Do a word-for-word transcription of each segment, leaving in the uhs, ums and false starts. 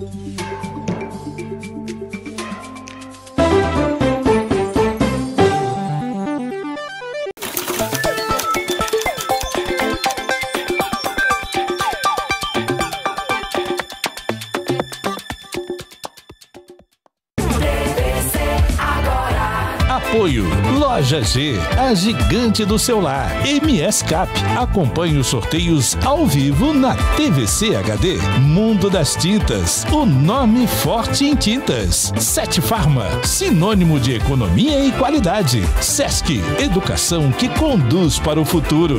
Apoio Loja G, a gigante do celular. M S Cap, acompanhe os sorteios ao vivo na T V C H D. Mundo das Tintas, o nome forte em tintas. Sete Farma, sinônimo de economia e qualidade. Sesc, educação que conduz para o futuro.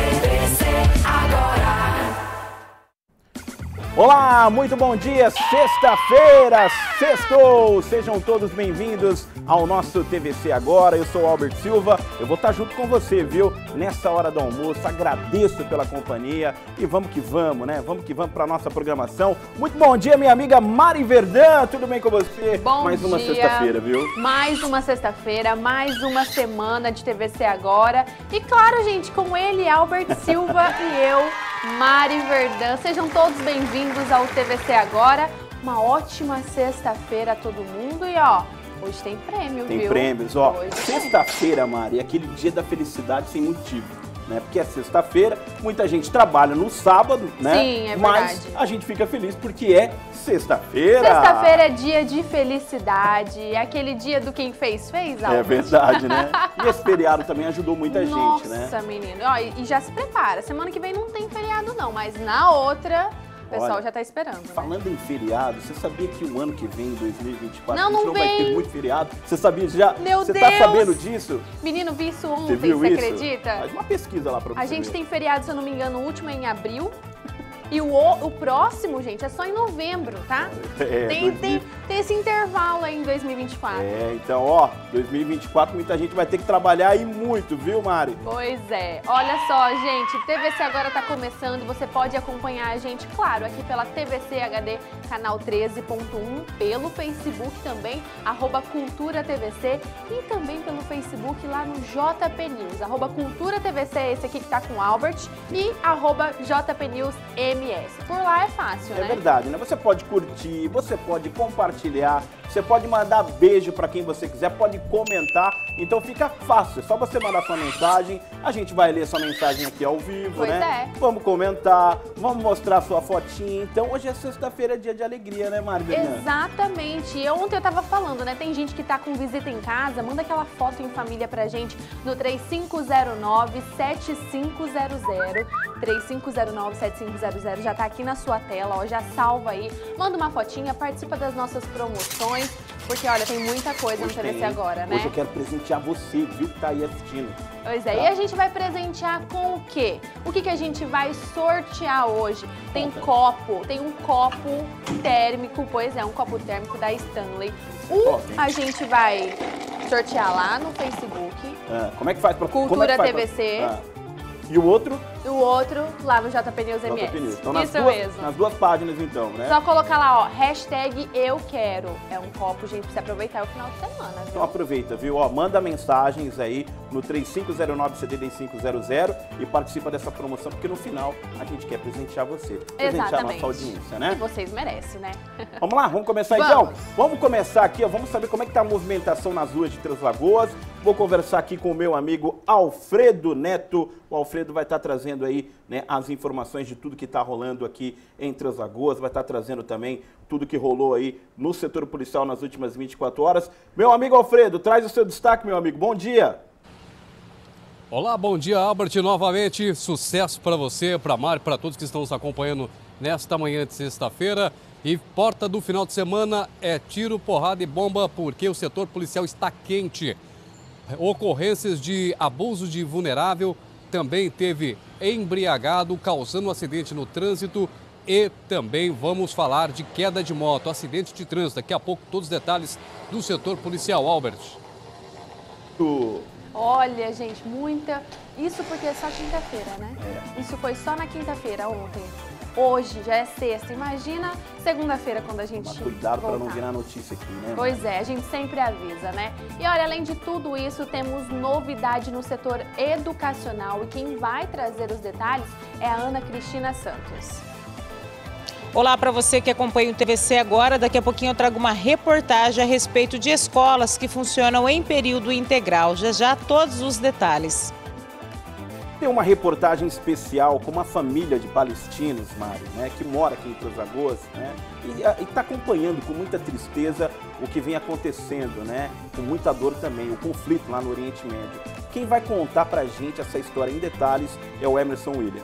Olá, muito bom dia, sexta-feira, sextou! Sejam todos bem-vindos ao nosso T V C Agora. Eu sou o Albert Silva, eu vou estar junto com você, viu? Nessa hora do almoço, agradeço pela companhia e vamos que vamos, né? Vamos que vamos para a nossa programação. Muito bom dia, minha amiga Mari Verdão, tudo bem com você? Bom mais uma sexta-feira, viu? Mais uma sexta-feira, mais uma semana de T V C Agora. E claro, gente, com ele, Albert Silva e eu, Mari Verdão. Sejam todos bem-vindos ao T V C Agora. Uma ótima sexta-feira a todo mundo e ó, hoje tem prêmio, tem viu? Tem prêmios, ó. Hoje sexta-feira, Mari, é aquele dia da felicidade sem motivo, né? Porque é sexta-feira, muita gente trabalha no sábado, né? Sim, é verdade. Mas a gente fica feliz porque é sexta-feira. Sexta-feira é dia de felicidade, é aquele dia do quem fez, fez, Albert. É verdade, né? E esse feriado também ajudou muita Nossa, gente, né? Nossa, menino. Ó, e, e já se prepara, semana que vem não tem feriado não, mas na outra... O pessoal Olha, já tá esperando, falando né? em feriado, você sabia que o ano que vem, dois mil e vinte e quatro, não, a gente não não vai ter vem. muito feriado? Você sabia já? Meu você Deus! tá sabendo disso? Menino, vi isso ontem, Você viu você isso? acredita? Faz uma pesquisa lá pra você A gente ver. tem feriado, se eu não me engano, o último é em abril. E o, o próximo, gente, é só em novembro, tá? É, tem, dois mil... tem, tem esse intervalo aí em dois mil e vinte e quatro. É, então, ó, dois mil e vinte e quatro muita gente vai ter que trabalhar aí muito, viu, Mari? Pois é. Olha só, gente, T V C Agora tá começando. Você pode acompanhar a gente, claro, aqui pela T V C H D, canal treze ponto um, pelo Facebook também, arroba Cultura T V C, e também pelo Facebook lá no J P News, arroba Cultura T V C, esse aqui que tá com o Albert, e arroba J P News M S. Por lá é fácil, né? É verdade, né? Você pode curtir, você pode compartilhar, você pode mandar beijo pra quem você quiser, pode comentar, então fica fácil, é só você mandar sua mensagem, a gente vai ler sua mensagem aqui ao vivo, pois né? É. Vamos comentar, vamos mostrar sua fotinha, então hoje é sexta-feira, dia de alegria, né, Mari? Exatamente, e ontem eu tava falando, né, tem gente que tá com visita em casa, manda aquela foto em família pra gente no três cinco zero nove, sete cinco zero zero, três cinco zero nove, sete cinco zero zero, já tá aqui na sua tela, ó, já salva aí, manda uma fotinha, participa das nossas promoções, porque olha, tem muita coisa Hoje no T V C tem. Agora, né? Hoje eu quero presentear você, viu, que tá aí assistindo. Pois é, Tá. E a gente vai presentear com o quê? O que, que a gente vai sortear hoje? Tem copo, tem um copo térmico, pois é, um copo térmico da Stanley. Um Top, hein? a gente vai sortear lá no Facebook, Ah, como é que faz pra... como Cultura é que faz T V C. Pra... Ah. E o outro? o outro lá no J P News M S. J P News. Então, nas Isso duas, mesmo. nas duas páginas, então, né? Só colocar lá, ó, hashtag eu quero. É um copo, gente, pra você aproveitar o final de semana, viu? Então aproveita, viu? Ó, manda mensagens aí no três cinco zero nove, sete cinco zero zero e participa dessa promoção, porque no final a gente quer presentear você. Presentear a Exatamente. nossa audiência, E né? vocês merecem, né? Vamos lá, vamos começar Vamos. então? Vamos começar aqui, ó, vamos saber como é que tá a movimentação nas ruas de Três Lagoas. Vou conversar aqui com o meu amigo Alfredo Neto. O Alfredo vai estar trazendo aí, né, as informações de tudo que está rolando aqui em Três Lagoas, vai estar trazendo também tudo que rolou aí no setor policial nas últimas vinte e quatro horas. Meu amigo Alfredo, traz o seu destaque, meu amigo. Bom dia. Olá, bom dia, Albert. Novamente, sucesso para você, para a Mari, para todos que estão nos acompanhando nesta manhã de sexta-feira. E porta do final de semana é tiro, porrada e bomba, porque o setor policial está quente. Ocorrências de abuso de vulnerável, também teve embriagado, causando um acidente no trânsito e também vamos falar de queda de moto, acidente de trânsito. Daqui a pouco todos os detalhes do setor policial, Albert. Tu... Olha, gente, muita... Isso porque é só quinta-feira, né? É. Isso foi só na quinta-feira, ontem. Hoje já é sexta. Imagina segunda-feira quando a gente Mas cuidado para não voltar. virar notícia aqui, né? Pois é, a gente sempre avisa, né? E olha, além de tudo isso, temos novidade no setor educacional e quem vai trazer os detalhes é a Ana Cristina Santos. Olá para você que acompanha o T V C agora. Daqui a pouquinho eu trago uma reportagem a respeito de escolas que funcionam em período integral. Já já todos os detalhes. Tem uma reportagem especial com uma família de palestinos, Mário, né, que mora aqui em Três Lagoas, né, e está acompanhando com muita tristeza o que vem acontecendo, né, com muita dor também, o conflito lá no Oriente Médio. Quem vai contar pra gente essa história em detalhes é o Emerson William.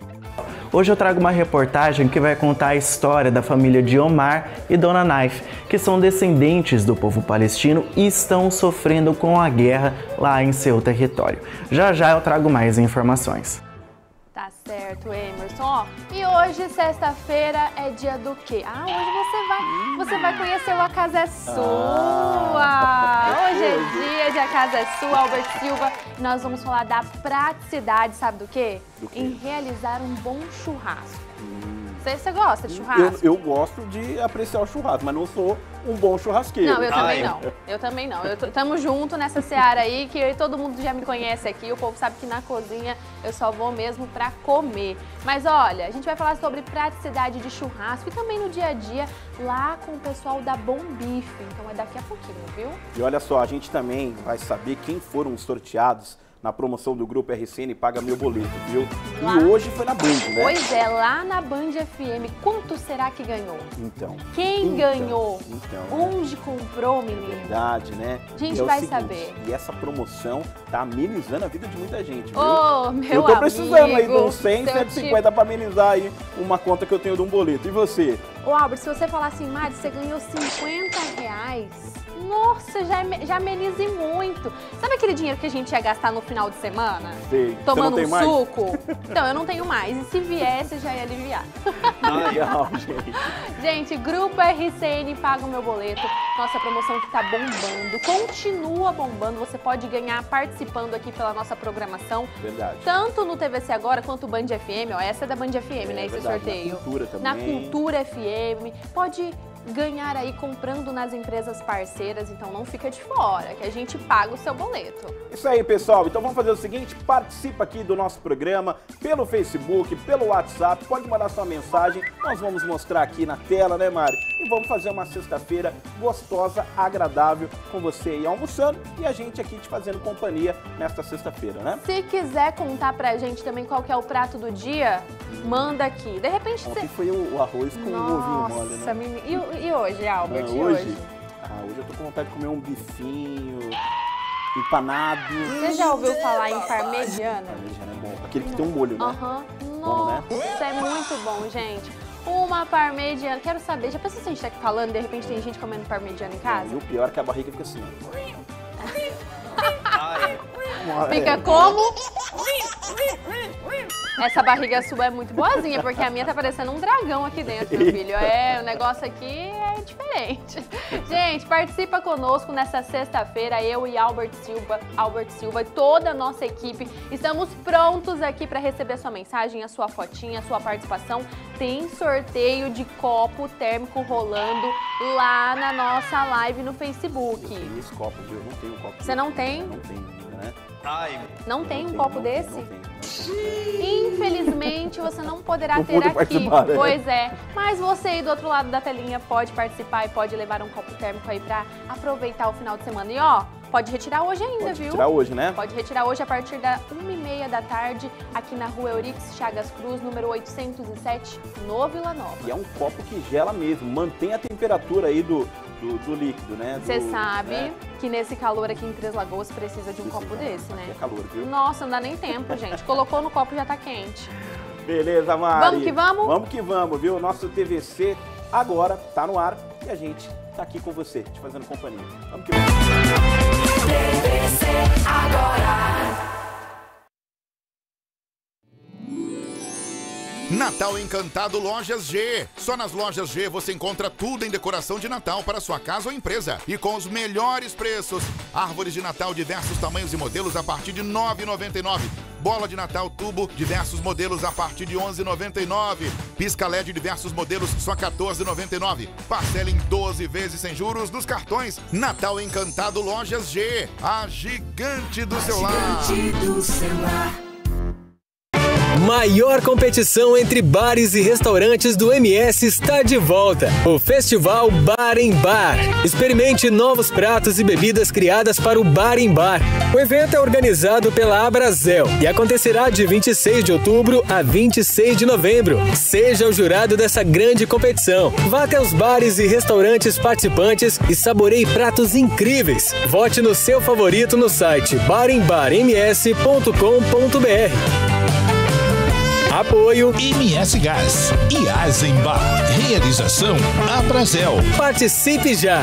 Hoje eu trago uma reportagem que vai contar a história da família de Omar e Dona Naif, que são descendentes do povo palestino e estão sofrendo com a guerra lá em seu território. Já já eu trago mais informações. Tá certo, Emerson. Ó, e hoje, sexta-feira, é dia do quê? Ah, hoje você vai, você vai conhecer o A Casa é Sua. Ah. Hoje é dia de A Casa é Sua, Albert Silva. Nós vamos falar da praticidade, sabe do quê? Do quê? Em realizar um bom churrasco. Hum. Você, você gosta de churrasco? Eu, eu gosto de apreciar o churrasco, mas não sou um bom churrasqueiro. Não, eu também Ai. não. Eu também não. Eu tamo junto nessa seara aí, que todo mundo já me conhece aqui. O povo sabe que na cozinha eu só vou mesmo pra comer. Mas olha, a gente vai falar sobre praticidade de churrasco e também no dia a dia lá com o pessoal da Bom Bife. Então é daqui a pouquinho, viu? E olha só, a gente também vai saber quem foram os sorteados na promoção do Grupo R C N Paga Meu Boleto, viu? Lá. E hoje foi na Band, né? Pois é, lá na Band F M. Quanto será que ganhou? Então. Quem então, ganhou? Então. Onde comprou, menino? Verdade, né? A gente E é o vai seguinte, saber. E essa promoção tá amenizando a vida de muita gente, viu? Ô, meu Eu tô precisando aí de amigo, uns cem, se eu cento e cinquenta pra amenizar aí uma conta que eu tenho de um boleto. E você? Ô, Albert, se você falar assim, Mari, você ganhou cinquenta reais, nossa, já, já amenize muito. Sabe aquele dinheiro que a gente ia gastar no final de semana? Sei. Tomando Você não tem um mais? suco? Então, eu não tenho mais. E se viesse, já ia aliviar. Legal, gente. Gente, Grupo R C N Paga o Meu Boleto. Nossa promoção que tá bombando. Continua bombando. Você pode ganhar participando aqui pela nossa programação. Verdade. Tanto no T V C Agora quanto Band F M. Ó, essa é da Band F M, É né? Esse verdade, sorteio. na Cultura também. Na Cultura F M. Pode ganhar aí comprando nas empresas parceiras, então não fica de fora, que a gente paga o seu boleto. Isso aí, pessoal. Então vamos fazer o seguinte, participa aqui do nosso programa pelo Facebook, pelo WhatsApp, pode mandar sua mensagem, nós vamos mostrar aqui na tela, né, Mari? E vamos fazer uma sexta-feira gostosa, agradável, com você aí almoçando e a gente aqui te fazendo companhia nesta sexta-feira, né? Se quiser contar pra gente também qual que é o prato do dia, manda aqui. De repente Ontem você... foi o arroz com o ovinho mole, né? Nossa, menina. E, e hoje, Albert? Não, e hoje? hoje? Ah, hoje eu tô com vontade de comer um bifinho empanado. Você já ouviu falar em parmegiana? Parmegiana é bom. Aquele que tem um molho, né? Aham. Bom, né? Nossa, isso é muito bom, gente. Uma parmegiana. Quero saber, já pensou se a gente tá aqui falando, de repente tem gente comendo parmegiana em casa? E o pior é que a barriga fica assim. Fica como? Essa barriga sua é muito boazinha, porque a minha tá parecendo um dragão aqui dentro, meu filho. É, o negócio aqui é diferente. Gente, participa conosco nessa sexta-feira, eu e Albert Silva, Albert Silva e toda a nossa equipe. Estamos prontos aqui para receber a sua mensagem, a sua fotinha, a sua participação. Tem sorteio de copo térmico rolando lá na nossa live no Facebook. Eu tenho esse copo, viu? Eu não tenho um copo. Você não tem? Não tenho ainda, né? Não tem um tenho, copo não desse? Tenho, não tenho. Infelizmente, você não poderá Não ter pude aqui. participar, né? Pois é. Mas você aí do outro lado da telinha pode participar e pode levar um copo térmico aí pra aproveitar o final de semana. E ó, pode retirar hoje ainda, Pode viu? tirar hoje, né? Pode retirar hoje a partir da uma e meia da tarde, aqui na rua Eurix Chagas Cruz, número oitocentos e sete, no Vila Nova. E é um copo que gela mesmo, mantém a temperatura aí do, do, do líquido, né? Você Do- sabe né? que nesse calor aqui em Três Lagoas precisa de um Precisa, copo desse, né? aqui é calor, viu? Nossa, não dá nem tempo, gente. Colocou no copo e já tá quente. Beleza, Mari. Vamos que vamos? Vamos que vamos, viu? Nosso T V C agora tá no ar e a gente tá aqui com você, te fazendo companhia. Vamos que vamos. T V C agora. Natal Encantado Lojas G. Só nas Lojas G você encontra tudo em decoração de Natal para sua casa ou empresa. E com os melhores preços. Árvores de Natal, diversos tamanhos e modelos a partir de nove reais e noventa e nove centavos. Bola de Natal tubo, diversos modelos a partir de onze reais e noventa e nove centavos. Pisca L E D, diversos modelos, só quatorze reais e noventa e nove centavos. Parcela em doze vezes sem juros nos cartões. Natal Encantado Lojas G. A gigante do celular. Gigante do celular. maior competição entre bares e restaurantes do M S está de volta. O Festival Bar em Bar. Experimente novos pratos e bebidas criadas para o Bar em Bar. O evento é organizado pela Abrazel e acontecerá de vinte e seis de outubro a vinte e seis de novembro. Seja o jurado dessa grande competição. Vá até os bares e restaurantes participantes e saboreie pratos incríveis. Vote no seu favorito no site bar em bar m s ponto com ponto b r. Apoio M S Gás e Eisenbar. Realização Abrazel. Participe já!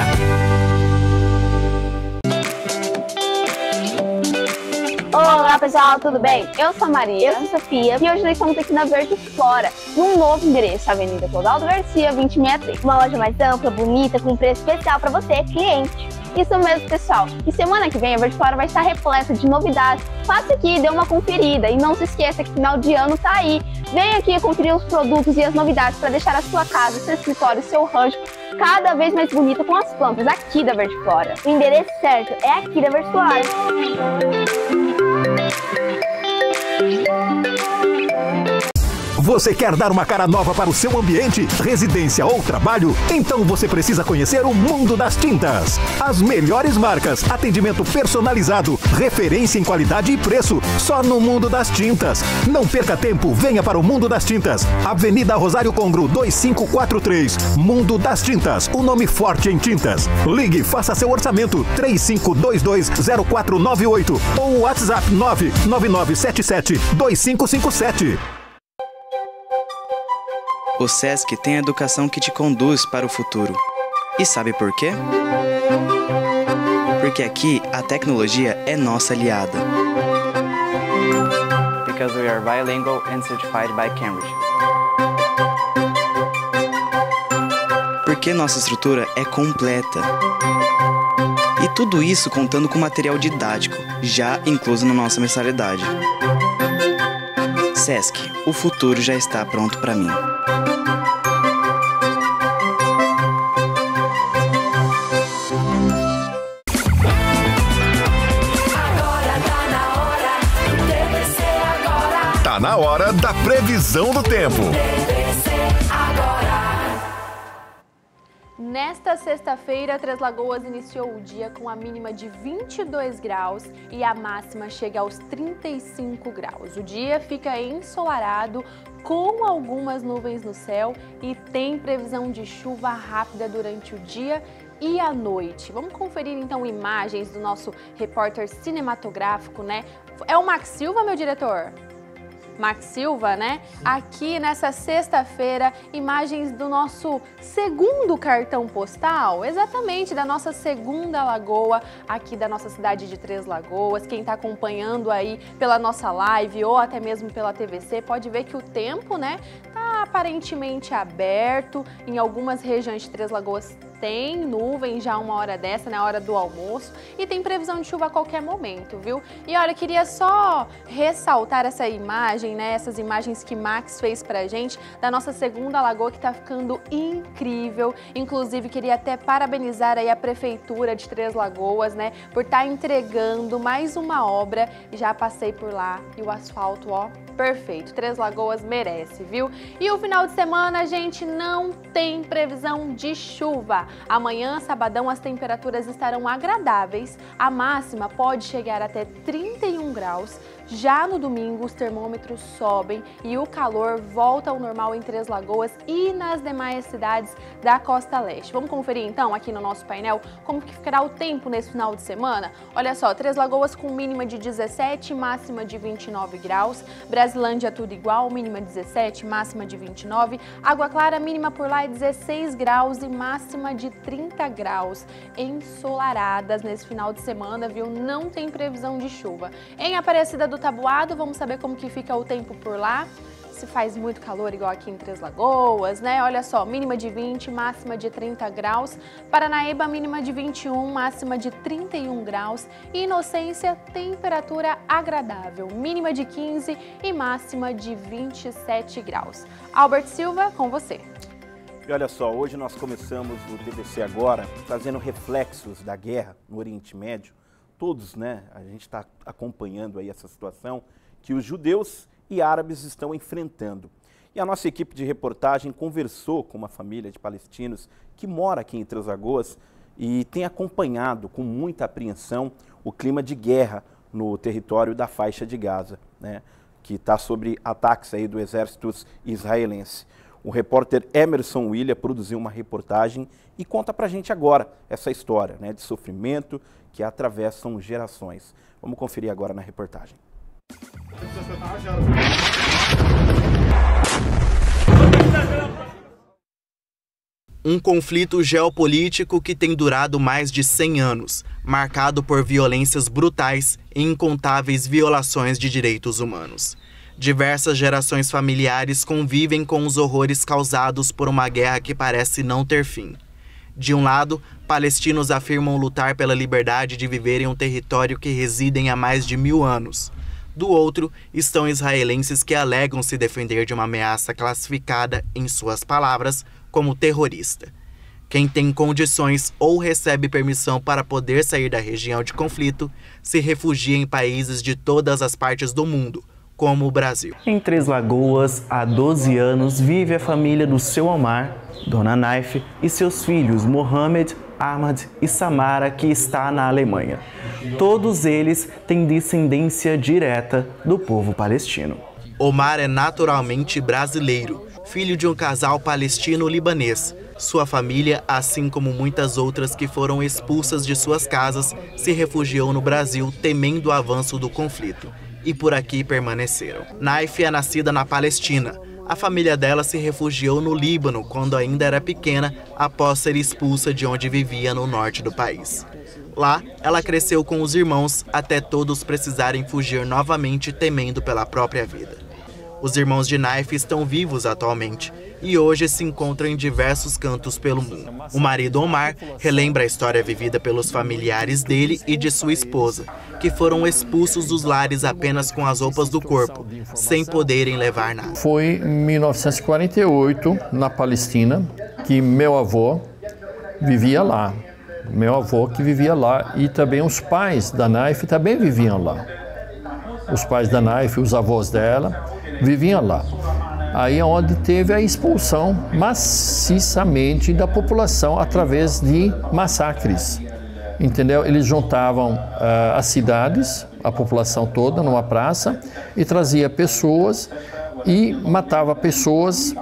Olá pessoal, tudo bem? Eu sou a Maria, eu sou a Sofia e hoje nós estamos aqui na Verde Flora, num novo endereço, Avenida Clodoaldo Garcia, vinte e sessenta e três. Uma loja mais ampla, bonita, com preço especial para você, cliente. Isso mesmo, pessoal. E semana que vem a Verde Flora vai estar repleta de novidades. Passe aqui, dê uma conferida e não se esqueça que final de ano tá aí. Venha aqui conferir os produtos e as novidades para deixar a sua casa, seu escritório, seu rancho cada vez mais bonita com as plantas aqui da Verde Flora. O endereço certo é aqui da Verde Flora. Você quer dar uma cara nova para o seu ambiente, residência ou trabalho? Então você precisa conhecer o Mundo das Tintas. As melhores marcas, atendimento personalizado, referência em qualidade e preço, só no Mundo das Tintas. Não perca tempo, venha para o Mundo das Tintas. Avenida Rosário Congro, dois cinco quatro três. Mundo das Tintas, o nome forte em tintas. Ligue, faça seu orçamento, três cinco dois dois zero quatro nove oito ou WhatsApp nove nove nove sete sete dois cinco cinco sete. O Sesc tem a educação que te conduz para o futuro. E sabe por quê? Porque aqui a tecnologia é nossa aliada. Because we are bilingual and certified by Cambridge. Porque nossa estrutura é completa. E tudo isso contando com material didático, já incluso na nossa mensalidade. Sesc, o futuro já está pronto para mim. Tá na hora da previsão do tempo. Nesta sexta-feira, Três Lagoas iniciou o dia com a mínima de vinte e dois graus e a máxima chega aos trinta e cinco graus. O dia fica ensolarado, com algumas nuvens no céu e tem previsão de chuva rápida durante o dia e à noite. Vamos conferir então imagens do nosso repórter cinematográfico, né? É o Max Silva, meu diretor? Max Silva, né? Aqui nessa sexta-feira, imagens do nosso segundo cartão postal, exatamente da nossa segunda lagoa, aqui da nossa cidade de Três Lagoas. Quem está acompanhando aí pela nossa live ou até mesmo pela T V C, pode ver que o tempo, né, tá aparentemente aberto. Em algumas regiões de Três Lagoas tem nuvem já uma hora dessa, na hora do almoço, e tem previsão de chuva a qualquer momento, viu? E olha, queria só ressaltar essa imagem, né, essas imagens que Max fez pra gente, da nossa segunda lagoa, que tá ficando incrível. Inclusive, queria até parabenizar aí a Prefeitura de Três Lagoas, né, por estar entregando mais uma obra. Já passei por lá e o asfalto, ó, perfeito. Três Lagoas merece, viu? E o final de semana, gente, não tem previsão de chuva. Amanhã, sabadão, as temperaturas estarão agradáveis. A máxima pode chegar até trinta e um graus. Já no domingo, os termômetros sobem e o calor volta ao normal em Três Lagoas e nas demais cidades da Costa Leste. Vamos conferir então aqui no nosso painel como que ficará o tempo nesse final de semana? Olha só, Três Lagoas com mínima de dezessete, máxima de vinte e nove graus. Brasilândia tudo igual, mínima dezessete, máxima de vinte e nove. Água Clara, mínima por lá é dezesseis graus e máxima de trinta graus. Ensolaradas nesse final de semana, viu? Não tem previsão de chuva. Em Aparecida do Tabuado, vamos saber como que fica o tempo por lá. Se faz muito calor igual aqui em Três Lagoas, né? Olha só, mínima de vinte, máxima de trinta graus. Paranaíba, mínima de vinte e um, máxima de trinta e um graus. E Inocência, temperatura agradável, mínima de quinze e máxima de vinte e sete graus. Albert Silva, com você. E olha só, hoje nós começamos o T V C Agora trazendo reflexos da guerra no Oriente Médio. Todos, né, a gente está acompanhando aí essa situação que os judeus e árabes estão enfrentando. E a nossa equipe de reportagem conversou com uma família de palestinos que mora aqui em Três Lagoas e tem acompanhado com muita apreensão o clima de guerra no território da faixa de Gaza, né, que está sob ataques aí do exército israelense. O repórter Emerson William produziu uma reportagem e conta pra gente agora essa história, né, de sofrimento que atravessam gerações. Vamos conferir agora na reportagem. Um conflito geopolítico que tem durado mais de cem anos, marcado por violências brutais e incontáveis violações de direitos humanos. Diversas gerações familiares convivem com os horrores causados por uma guerra que parece não ter fim. De um lado, palestinos afirmam lutar pela liberdade de viver em um território que residem há mais de mil anos. Do outro, estão israelenses que alegam se defender de uma ameaça classificada, em suas palavras, como terrorista. Quem tem condições ou recebe permissão para poder sair da região de conflito, se refugia em países de todas as partes do mundo, como o Brasil. Em Três Lagoas, há doze anos, vive a família do seu Omar, Dona Naif, e seus filhos Mohamed, Ahmad e Samara, que está na Alemanha. Todos eles têm descendência direta do povo palestino. Omar é naturalmente brasileiro, filho de um casal palestino-libanês. Sua família, assim como muitas outras que foram expulsas de suas casas, se refugiou no Brasil temendo o avanço do conflito. E por aqui permaneceram. Naif é nascida na Palestina. A família dela se refugiou no Líbano quando ainda era pequena, após ser expulsa de onde vivia no norte do país. Lá, ela cresceu com os irmãos até todos precisarem fugir novamente temendo pela própria vida. Os irmãos de Naif estão vivos atualmente e hoje se encontram em diversos cantos pelo mundo. O marido Omar relembra a história vivida pelos familiares dele e de sua esposa, que foram expulsos dos lares apenas com as roupas do corpo, sem poderem levar nada. Foi em mil novecentos e quarenta e oito, na Palestina, que meu avô vivia lá. Meu avô que vivia lá e também os pais da Naif também viviam lá. Os pais da Naif, os avós dela, viviam lá. Aí é onde teve a expulsão maciçamente da população através de massacres. Entendeu? Eles juntavam uh, as cidades, a população toda numa praça e trazia pessoas e matava pessoas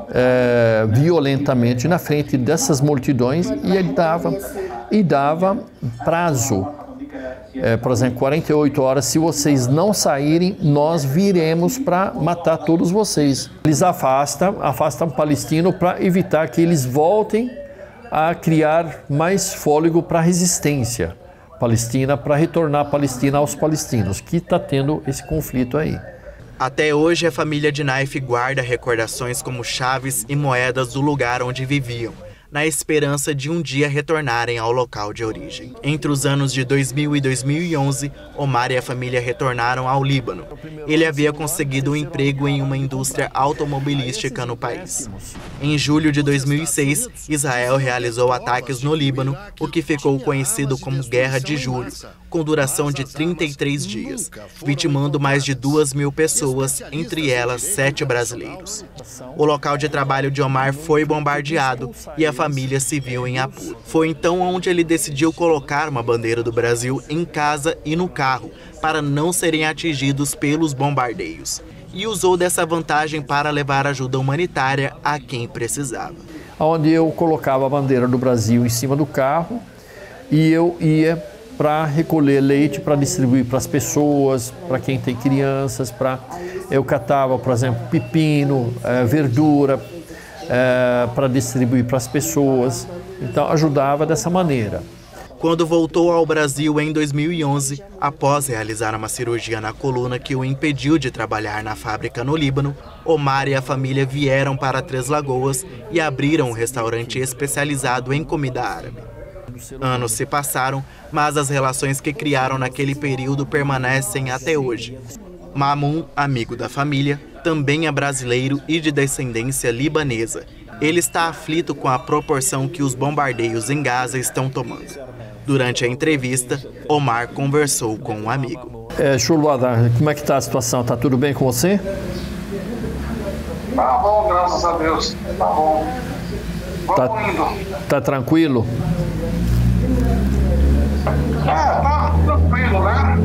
uh, violentamente na frente dessas multidões e ele dava, e dava prazo. É, por exemplo, quarenta e oito horas, se vocês não saírem, nós viremos para matar todos vocês. Eles afastam, afastam o palestino para evitar que eles voltem a criar mais fôlego para a resistência palestina, para retornar a Palestina aos palestinos, que está tendo esse conflito aí. Até hoje, a família de Naif guarda recordações como chaves e moedas do lugar onde viviam, na esperança de um dia retornarem ao local de origem. Entre os anos de dois mil e dois mil e onze, Omar e a família retornaram ao Líbano. Ele havia conseguido um emprego em uma indústria automobilística no país. Em julho de dois mil e seis, Israel realizou ataques no Líbano, o que ficou conhecido como Guerra de Julho, com duração de trinta e três dias, vitimando mais de duas mil pessoas, entre elas sete brasileiros. O local de trabalho de Omar foi bombardeado e a família se viu em apuro. Foi então onde ele decidiu colocar uma bandeira do Brasil em casa e no carro, para não serem atingidos pelos bombardeios. E usou dessa vantagem para levar ajuda humanitária a quem precisava. Onde eu colocava a bandeira do Brasil em cima do carro e eu ia para recolher leite, para distribuir para as pessoas, para quem tem crianças, para eu catava, por exemplo, pepino, eh, verdura, eh, para distribuir para as pessoas. Então ajudava dessa maneira. Quando voltou ao Brasil em dois mil e onze, após realizar uma cirurgia na coluna que o impediu de trabalhar na fábrica no Líbano, Omar e a família vieram para Três Lagoas e abriram um restaurante especializado em comida árabe. Anos se passaram, mas as relações que criaram naquele período permanecem até hoje. Mamun, amigo da família, também é brasileiro e de descendência libanesa. Ele está aflito com a proporção que os bombardeios em Gaza estão tomando. Durante a entrevista, Omar conversou com um amigo. É, Chuluada, como é que tá a situação? Tá tudo bem com você? Tá bom, graças a Deus. Tá bom. Vamos tá, indo. Tá tranquilo? É, tá tranquilo, né?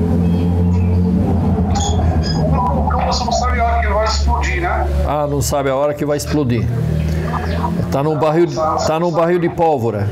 Como você não sabe a hora que vai explodir, né? Ah, não sabe a hora que vai explodir. Tá num barril, tá num barril de pólvora.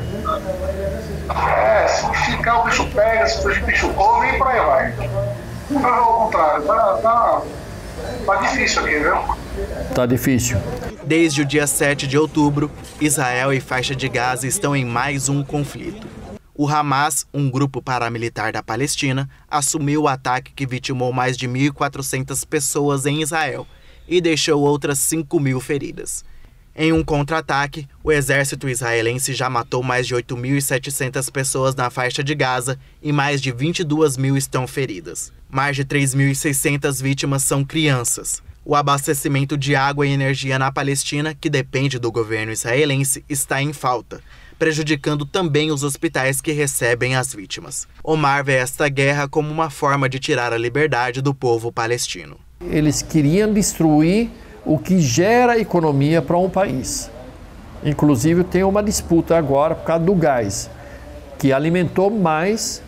É, se ficar o bicho pega, se o bicho come e por aí vai. Não, ao contrário, tá, tá, tá difícil aqui, viu? Tá difícil. Desde o dia sete de outubro, Israel e faixa de Gaza estão em mais um conflito. O Hamas, um grupo paramilitar da Palestina, assumiu o ataque que vitimou mais de mil e quatrocentas pessoas em Israel e deixou outras cinco mil feridas. Em um contra-ataque, o exército israelense já matou mais de oito mil e setecentas pessoas na faixa de Gaza e mais de vinte e duas mil estão feridas. Mais de três mil e seiscentas vítimas são crianças. O abastecimento de água e energia na Palestina, que depende do governo israelense, está em falta, prejudicando também os hospitais que recebem as vítimas. Omar vê esta guerra como uma forma de tirar a liberdade do povo palestino. Eles queriam destruir o que gera economia para um país. Inclusive tem uma disputa agora por causa do gás, que alimentou mais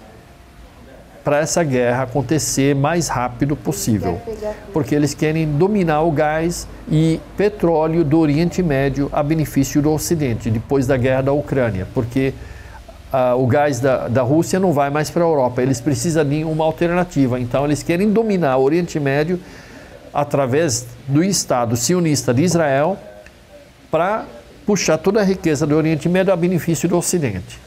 para essa guerra acontecer mais rápido possível. Porque eles querem dominar o gás e petróleo do Oriente Médio a benefício do Ocidente, depois da guerra da Ucrânia. Porque uh, o gás da, da Rússia não vai mais para a Europa, eles precisam de uma alternativa. Então eles querem dominar o Oriente Médio através do Estado sionista de Israel para puxar toda a riqueza do Oriente Médio a benefício do Ocidente.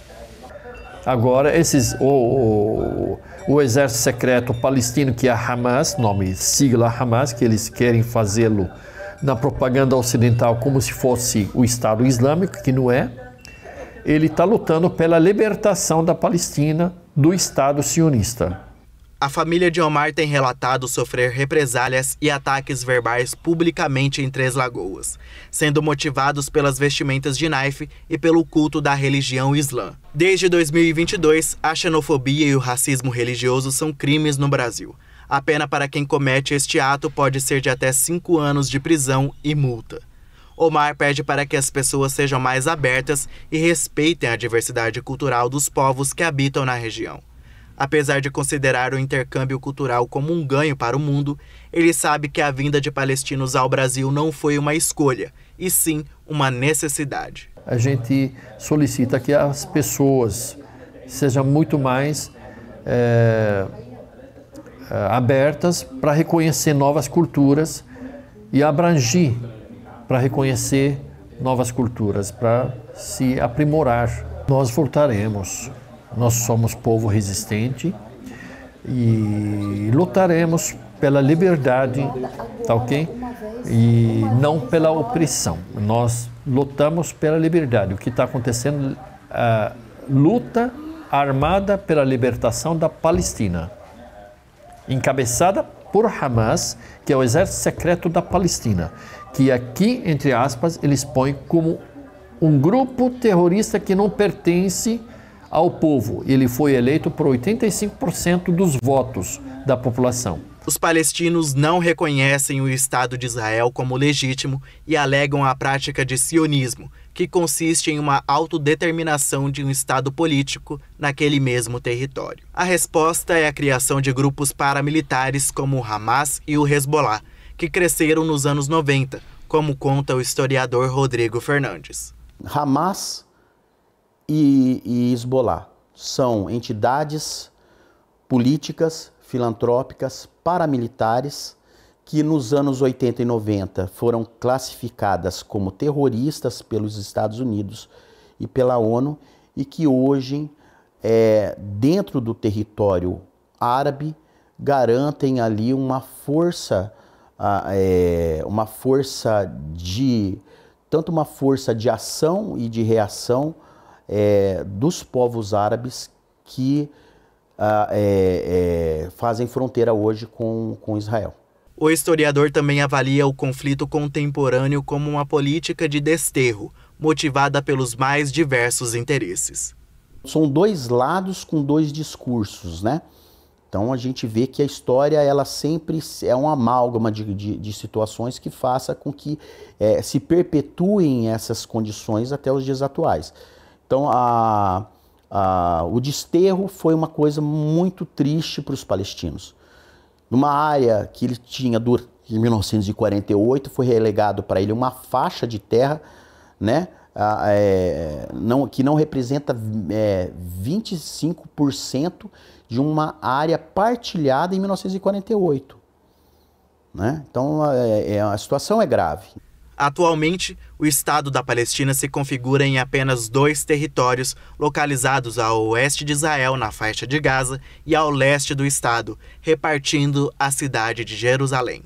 Agora, esses, o, o, o exército secreto palestino, que é a Hamas, nome sigla Hamas, que eles querem fazê-lo na propaganda ocidental como se fosse o Estado Islâmico, que não é, ele está lutando pela libertação da Palestina do Estado sionista. A família de Omar tem relatado sofrer represálias e ataques verbais publicamente em Três Lagoas, sendo motivados pelas vestimentas de Naif e pelo culto da religião islã. Desde dois mil e vinte e dois, a xenofobia e o racismo religioso são crimes no Brasil. A pena para quem comete este ato pode ser de até cinco anos de prisão e multa. Omar pede para que as pessoas sejam mais abertas e respeitem a diversidade cultural dos povos que habitam na região. Apesar de considerar o intercâmbio cultural como um ganho para o mundo, ele sabe que a vinda de palestinos ao Brasil não foi uma escolha, e sim uma necessidade. A gente solicita que as pessoas sejam muito mais é, abertas para reconhecer novas culturas e abrangir para reconhecer novas culturas, para se aprimorar. Nós voltaremos. Nós somos povo resistente e lutaremos pela liberdade, tá ok? E não pela opressão. Nós lutamos pela liberdade. O que está acontecendo, a luta armada pela libertação da Palestina, encabeçada por Hamas, que é o exército secreto da Palestina, que aqui, entre aspas, eles põem como um grupo terrorista que não pertence ao povo. Ele foi eleito por oitenta e cinco por cento dos votos da população. Os palestinos não reconhecem o Estado de Israel como legítimo e alegam a prática de sionismo, que consiste em uma autodeterminação de um Estado político naquele mesmo território. A resposta é a criação de grupos paramilitares como o Hamas e o Hezbollah, que cresceram nos anos noventa, como conta o historiador Rodrigo Fernandes. Hamas e, e Hezbollah são entidades políticas, filantrópicas, paramilitares, que nos anos oitenta e noventa foram classificadas como terroristas pelos Estados Unidos e pela ONU, e que hoje, é, dentro do território árabe, garantem ali uma força, é, uma força de, tanto uma força de ação e de reação é, dos povos árabes que ah, é, é, fazem fronteira hoje com, com Israel. O historiador também avalia o conflito contemporâneo como uma política de desterro, motivada pelos mais diversos interesses. São dois lados com dois discursos, né? Então a gente vê que a história ela sempre é um amálgama de, de, de situações que faça com que é, se perpetuem essas condições até os dias atuais. Então a, a, o desterro foi uma coisa muito triste para os palestinos. Numa área que ele tinha em mil novecentos e quarenta e oito, foi relegado para ele uma faixa de terra, né, é, não, que não representa é, vinte e cinco por cento de uma área partilhada em mil novecentos e quarenta e oito. Né? Então é, é, a situação é grave. Atualmente, o Estado da Palestina se configura em apenas dois territórios, localizados ao oeste de Israel, na faixa de Gaza, e ao leste do estado, repartindo a cidade de Jerusalém.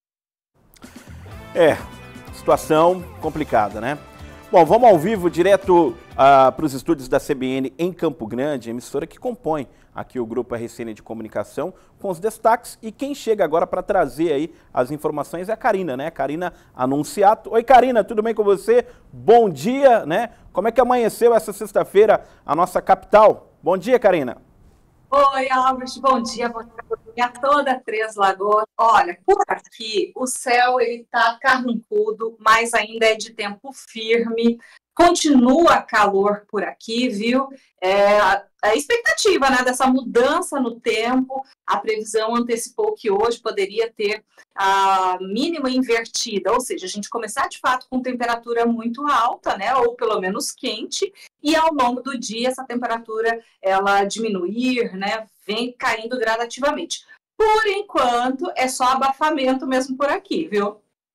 É, situação complicada, né? Bom, vamos ao vivo, direto uh, para os estúdios da C B N em Campo Grande, emissora que compõe aqui o Grupo R C N de Comunicação, com os destaques. E quem chega agora para trazer aí as informações é a Karina, né? Karina Anunciato. Oi, Karina, tudo bem com você? Bom dia, né? Como é que amanheceu essa sexta-feira a nossa capital? Bom dia, Karina. Oi, Albert, bom dia, bom dia a toda Três Lagoas. Olha, por aqui o céu ele tá carrancudo, mas ainda é de tempo firme. Continua calor por aqui, viu? É, a expectativa, né, dessa mudança no tempo, a previsão antecipou que hoje poderia ter a mínima invertida, ou seja, a gente começar de fato com temperatura muito alta, né, ou pelo menos quente, e ao longo do dia essa temperatura ela diminuir, né, vem caindo gradativamente. Por enquanto é só abafamento mesmo por aqui, viu?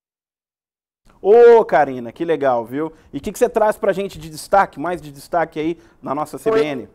Ô, Karina, que legal, viu? E o que, que você traz pra gente de destaque, mais de destaque aí na nossa C B N?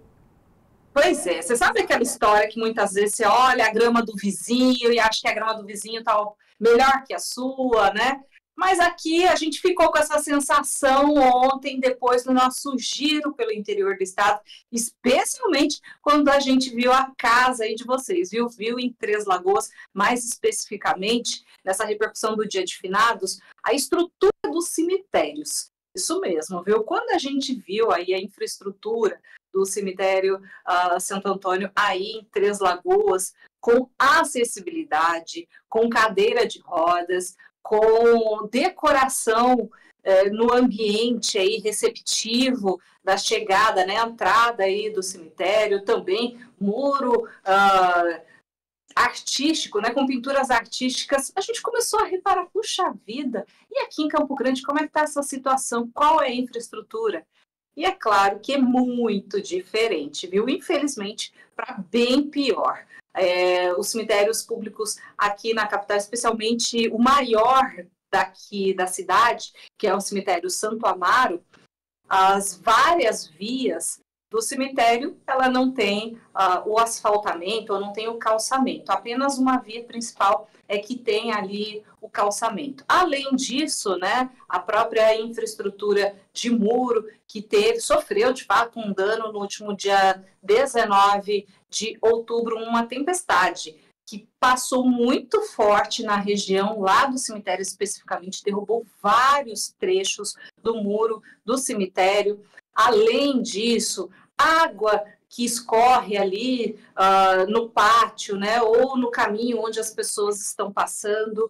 Pois é, você sabe aquela história que muitas vezes você olha a grama do vizinho e acha que a grama do vizinho tá melhor que a sua, né? Mas aqui a gente ficou com essa sensação ontem, depois do nosso giro pelo interior do estado, especialmente quando a gente viu a casa aí de vocês, viu? Viu em Três Lagoas, mais especificamente, nessa repercussão do Dia de Finados, a estrutura dos cemitérios. Isso mesmo, viu? Quando a gente viu aí a infraestrutura do cemitério uh, Santo Antônio aí em Três Lagoas, com acessibilidade, com cadeira de rodas, com decoração eh, no ambiente aí receptivo da chegada, né, entrada aí do cemitério, também muro uh, artístico, né, com pinturas artísticas, a gente começou a reparar, puxa vida, e aqui em Campo Grande, como é que está essa situação? Qual é a infraestrutura? E é claro que é muito diferente, viu? Infelizmente, para bem pior. É, os cemitérios públicos aqui na capital, especialmente o maior daqui da cidade, que é o cemitério Santo Amaro, as várias vias do cemitério, ela não tem uh, o asfaltamento, ou não tem o calçamento, apenas uma via principal é que tem ali o calçamento. Além disso, né, a própria infraestrutura de muro que teve, sofreu de fato um dano no último dia dezenove de outubro, uma tempestade que passou muito forte na região lá do cemitério especificamente, derrubou vários trechos do muro do cemitério. Além disso, água que escorre ali uh, no pátio, né, ou no caminho onde as pessoas estão passando.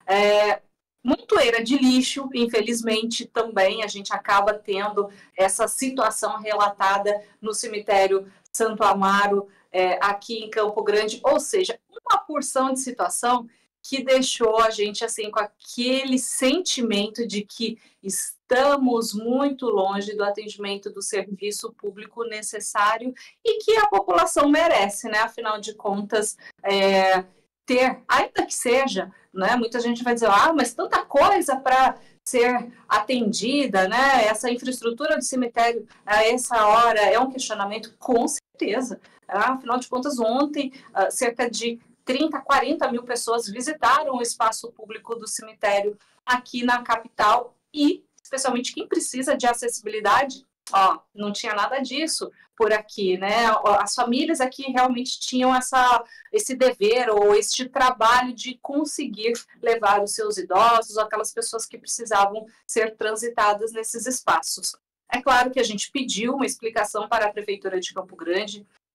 É, montoeira de lixo, infelizmente, também a gente acaba tendo essa situação relatada no cemitério Santo Amaro, é, aqui em Campo Grande, ou seja, uma porção de situação que deixou a gente assim com aquele sentimento de que estamos muito longe do atendimento do serviço público necessário e que a população merece, né? Afinal de contas, é, ter, ainda que seja, né? Muita gente vai dizer, ah, mas tanta coisa para ser atendida, né? Essa infraestrutura do cemitério a essa hora é um questionamento, com certeza. Ah, afinal de contas, ontem, ah, cerca de trinta, quarenta mil pessoas visitaram o espaço público do cemitério aqui na capital e, especialmente quem precisa de acessibilidade, ó, não tinha nada disso por aqui, né? As famílias aqui realmente tinham essa, esse dever ou este trabalho de conseguir levar os seus idosos, aquelas pessoas que precisavam ser transitadas nesses espaços. É claro que a gente pediu uma explicação para a Prefeitura de Campo Grande,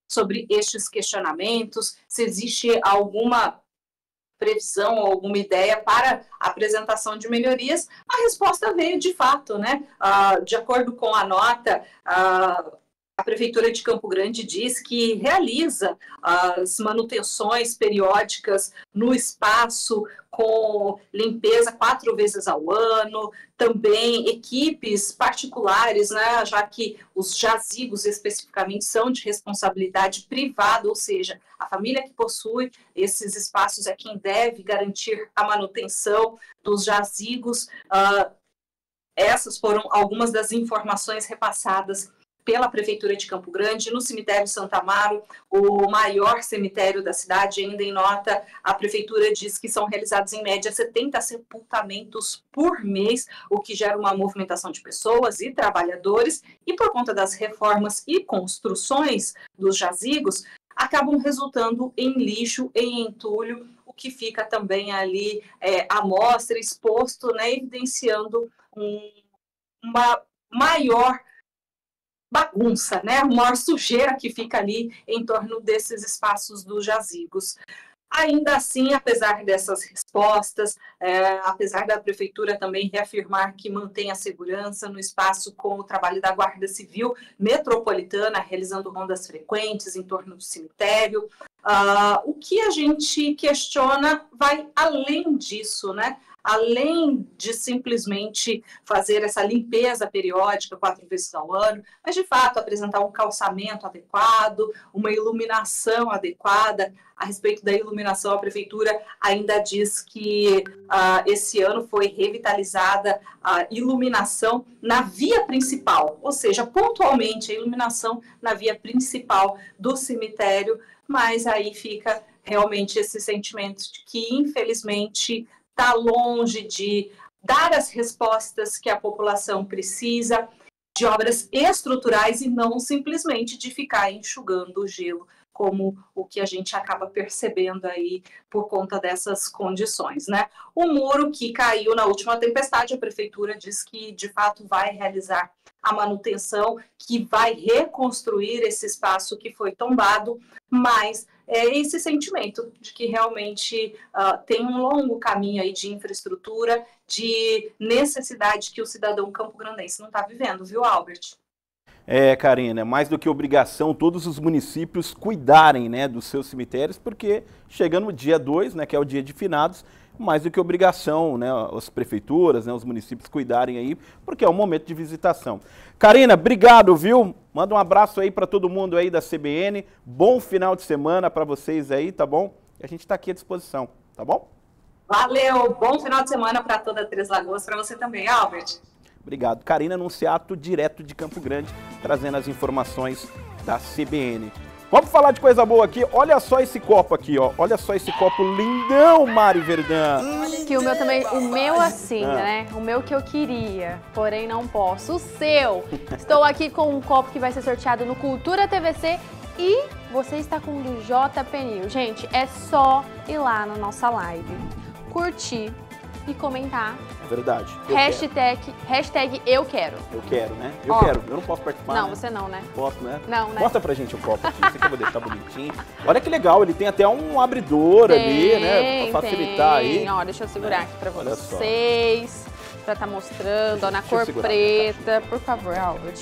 sobre estes questionamentos, se existe alguma previsão ou alguma ideia para a apresentação de melhorias, a resposta veio de fato, né? Ah, de acordo com a nota, ah, a Prefeitura de Campo Grande diz que realiza as manutenções periódicas no espaço, com limpeza quatro vezes ao ano, também equipes particulares, né, já que os jazigos especificamente são de responsabilidade privada, ou seja, a família que possui esses espaços é quem deve garantir a manutenção dos jazigos. Uh, essas foram algumas das informações repassadas pela Prefeitura de Campo Grande. No cemitério Santa Amaro, o maior cemitério da cidade, ainda em nota, a Prefeitura diz que são realizados em média setenta sepultamentos por mês, o que gera uma movimentação de pessoas e trabalhadores, e por conta das reformas e construções dos jazigos, acabam resultando em lixo, em entulho, o que fica também ali é, à mostra, exposto, né, evidenciando um, uma maior bagunça, né? Uma maior sujeira que fica ali em torno desses espaços dos jazigos. Ainda assim, apesar dessas respostas, é, apesar da Prefeitura também reafirmar que mantém a segurança no espaço com o trabalho da Guarda Civil Metropolitana, realizando rondas frequentes em torno do cemitério, uh, o que a gente questiona vai além disso, né? Além de simplesmente fazer essa limpeza periódica quatro vezes ao ano, mas de fato apresentar um calçamento adequado, uma iluminação adequada. A respeito da iluminação, a Prefeitura ainda diz que uh, esse ano foi revitalizada a iluminação na via principal, ou seja, pontualmente a iluminação na via principal do cemitério, mas aí fica realmente esse sentimento de que, infelizmente, está longe de dar as respostas que a população precisa, de obras estruturais e não simplesmente de ficar enxugando o gelo, como o que a gente acaba percebendo aí por conta dessas condições, né? O muro que caiu na última tempestade, a Prefeitura diz que de fato vai realizar a manutenção, que vai reconstruir esse espaço que foi tombado, mas é esse sentimento de que realmente uh, tem um longo caminho aí de infraestrutura, de necessidade que o cidadão campograndense não está vivendo, viu, Albert? É, Karina, é mais do que obrigação todos os municípios cuidarem, né, dos seus cemitérios, porque chegando no dia dois, né, que é o dia de finados, mais do que obrigação, né, as prefeituras, né, os municípios cuidarem aí, porque é um momento de visitação. Karina, obrigado, viu? Manda um abraço aí para todo mundo aí da C B N, bom final de semana para vocês aí, tá bom? A gente está aqui à disposição, tá bom? Valeu, bom final de semana para toda Três Lagoas, para você também, Albert. Obrigado. Karina Anunciato, direto de Campo Grande, trazendo as informações da C B N. Vamos falar de coisa boa aqui. Olha só esse copo aqui, ó. Olha só esse copo lindão, Mari Verdão. Que o meu também, o meu assim, ah. né? O meu que eu queria, porém não posso. O seu. Estou aqui com um copo que vai ser sorteado no Cultura T V C e você está com o do J P Nil. Gente, é só ir lá na nossa live, curtir e comentar. Verdade. Eu hashtag, hashtag eu quero. Eu quero, né? Eu Ó, quero. Eu não posso participar, Não, né? você não, né? Posso, né? Não, né? Mostra pra gente o copo aqui. Isso aqui eu vou deixar bonitinho. Olha que legal, ele tem até um abridor Tem, ali, né? Pra facilitar tem. aí. Ó, deixa eu segurar É. aqui pra Olha só. vocês. Pra tá mostrando, ó, na Deixa eu cor segurar preta. Por favor, Albert.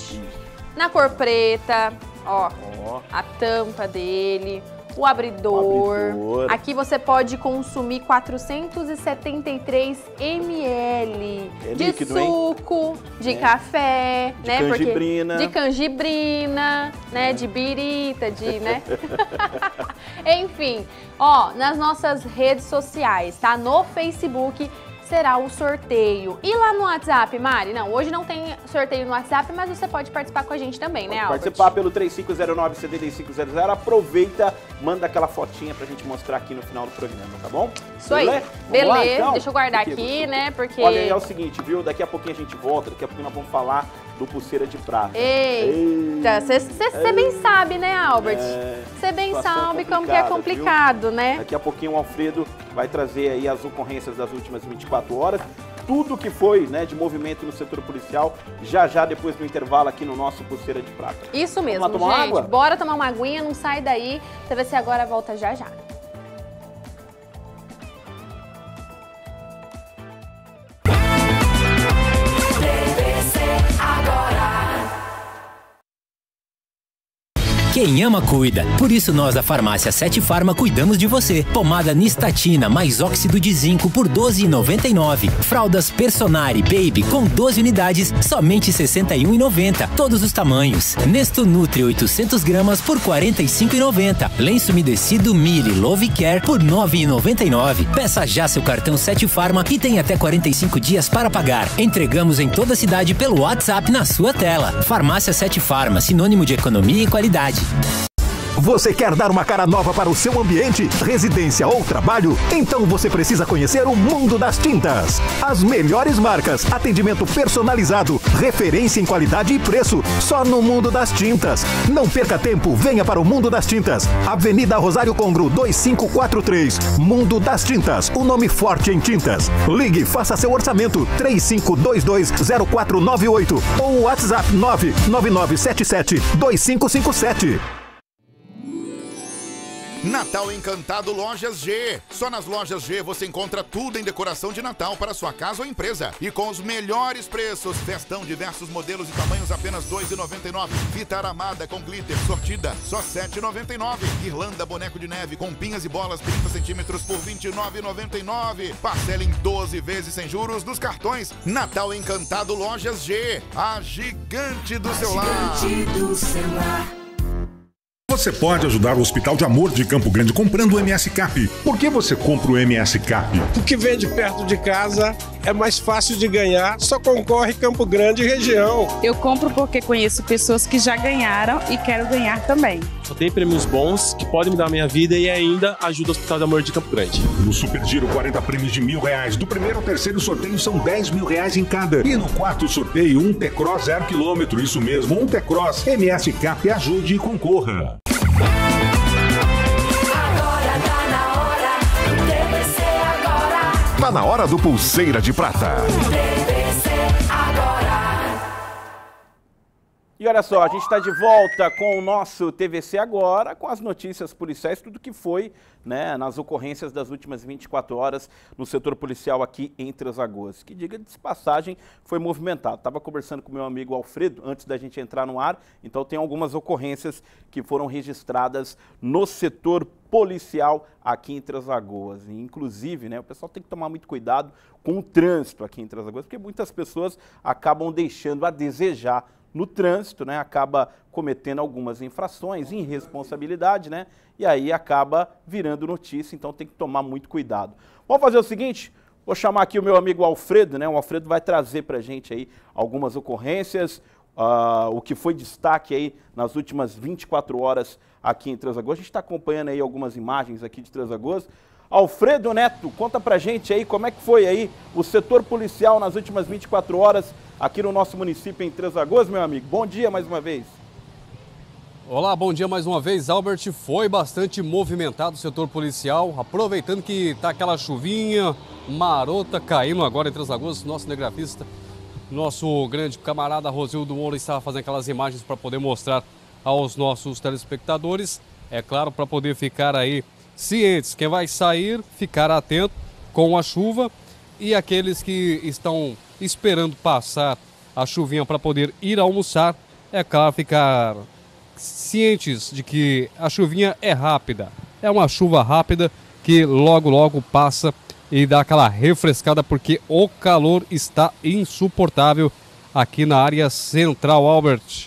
Na cor preta, ó, Ó. a tampa dele, o abridor. O abridor. Aqui você pode consumir quatrocentos e setenta e três mililitros É de líquido, hein? suco, de É. café, De né? Porque- canjibrina. de canjibrina, né? De birita, de, né? Enfim, ó, nas nossas redes sociais, tá? No Facebook será o sorteio. E lá no WhatsApp, Mari? Não, hoje não tem sorteio no WhatsApp, mas você pode participar com a gente também, né, Albert? Participar pelo três cinco zero nove, sete cinco zero zero. Aproveita, manda aquela fotinha pra gente mostrar aqui no final do programa, tá bom? Isso aí. Beleza? Vamos Beleza, lá, então? deixa eu guardar Aqui, aqui, Gustavo. né, porque... Olha aí, é o seguinte, viu? Daqui a pouquinho a gente volta, daqui a pouquinho nós vamos falar do pulseira de prata. Eita, você bem sabe, né, Albert? Você É, bem situação sabe como que é complicada, complicado, viu? né? Daqui a pouquinho o Alfredo vai trazer aí as ocorrências das últimas vinte e quatro horas. tudo que foi, né, de movimento no setor policial, já já depois do intervalo aqui no nosso Pulseira de Prata. Isso mesmo, Vamos lá tomar gente. água? Bora tomar uma aguinha, não sai daí. T V C Agora volta já já. Quem ama, cuida. Por isso nós da Farmácia Sete Farma cuidamos de você. Pomada Nistatina mais óxido de zinco por doze reais e noventa e nove centavos. Fraldas Personari Baby com doze unidades, somente sessenta e um reais e noventa centavos. Todos os tamanhos. Nesto Nutri oitocentas gramas por quarenta e cinco reais e noventa centavos. Lenço umedecido Mili Love Care por nove reais e noventa e nove centavos. Peça já seu cartão Sete Farma e tem até quarenta e cinco dias para pagar. Entregamos em toda a cidade pelo WhatsApp na sua tela. Farmácia Sete Farma, sinônimo de economia e qualidade. Você quer dar uma cara nova para o seu ambiente, residência ou trabalho? Então você precisa conhecer o mundo das tintas. As melhores marcas, atendimento personalizado, referência em qualidade e preço, só no Mundo das Tintas. Não perca tempo, venha para o Mundo das Tintas. Avenida Rosário Congro, dois cinco quatro três. Mundo das Tintas, o nome forte em tintas. Ligue, faça seu orçamento, três cinco dois dois zero quatro nove oito ou WhatsApp nove nove nove sete sete dois cinco cinco sete. Natal Encantado Lojas G. Só nas Lojas G você encontra tudo em decoração de Natal para sua casa ou empresa. E com os melhores preços. Festão, diversos modelos e tamanhos, apenas dois reais e noventa e nove centavos. Fita aramada com glitter sortida, só sete reais e noventa e nove centavos. Irlanda boneco de neve com pinhas e bolas trinta centímetros por vinte e nove reais e noventa e nove centavos. Parcela em doze vezes sem juros nos cartões. Natal Encantado Lojas G. A gigante do celular. Gigante do celular. Você pode ajudar o Hospital de Amor de Campo Grande comprando o M S Cap. Por que você compra o M S Cap? Porque vende perto de casa, é mais fácil de ganhar, só concorre Campo Grande e região. Eu compro porque conheço pessoas que já ganharam e quero ganhar também. Só tem prêmios bons que podem mudar a minha vida e ainda ajuda o Hospital de Amor de Campo Grande. No Super Giro, quarenta prêmios de mil reais. Do primeiro ao terceiro sorteio são dez mil reais em cada. E no quarto sorteio, um T-Cross zero quilômetro. Isso mesmo, um T-Cross. M S Cap, ajude e concorra. Tá na hora do Pulseira de Prata. E olha só, a gente está de volta com o nosso T V C Agora, com as notícias policiais, tudo que foi, né, nas ocorrências das últimas vinte e quatro horas no setor policial aqui em Três Lagoas, que, diga de passagem, foi movimentado. Estava conversando com meu amigo Alfredo antes da gente entrar no ar, então tem algumas ocorrências que foram registradas no setor policial aqui em Três Lagoas. E, inclusive, né, o pessoal tem que tomar muito cuidado com o trânsito aqui em Três Lagoas, porque muitas pessoas acabam deixando a desejar no trânsito, né, acaba cometendo algumas infrações, irresponsabilidade, né, e aí acaba virando notícia, então tem que tomar muito cuidado. Vamos fazer o seguinte, vou chamar aqui o meu amigo Alfredo, né, o Alfredo vai trazer pra gente aí algumas ocorrências, uh, o que foi destaque aí nas últimas vinte e quatro horas aqui em Três Lagoas. A gente está acompanhando aí algumas imagens aqui de Três Lagoas. Alfredo Neto, conta pra gente aí como é que foi aí o setor policial nas últimas vinte e quatro horas aqui no nosso município em Três Lagoas, meu amigo. Bom dia mais uma vez. Olá, bom dia mais uma vez. Albert, foi bastante movimentado o setor policial, aproveitando que tá aquela chuvinha marota caindo agora em Três Lagoas. Nosso cinegrafista, nosso grande camarada Rosildo Moura estava fazendo aquelas imagens para poder mostrar aos nossos telespectadores. É claro, para poder ficar aí cientes, quem vai sair, ficar atento com a chuva, e aqueles que estão esperando passar a chuvinha para poder ir almoçar, é claro, ficar cientes de que a chuvinha é rápida. É uma chuva rápida que logo, logo passa e dá aquela refrescada, porque o calor está insuportável aqui na área central, Albert.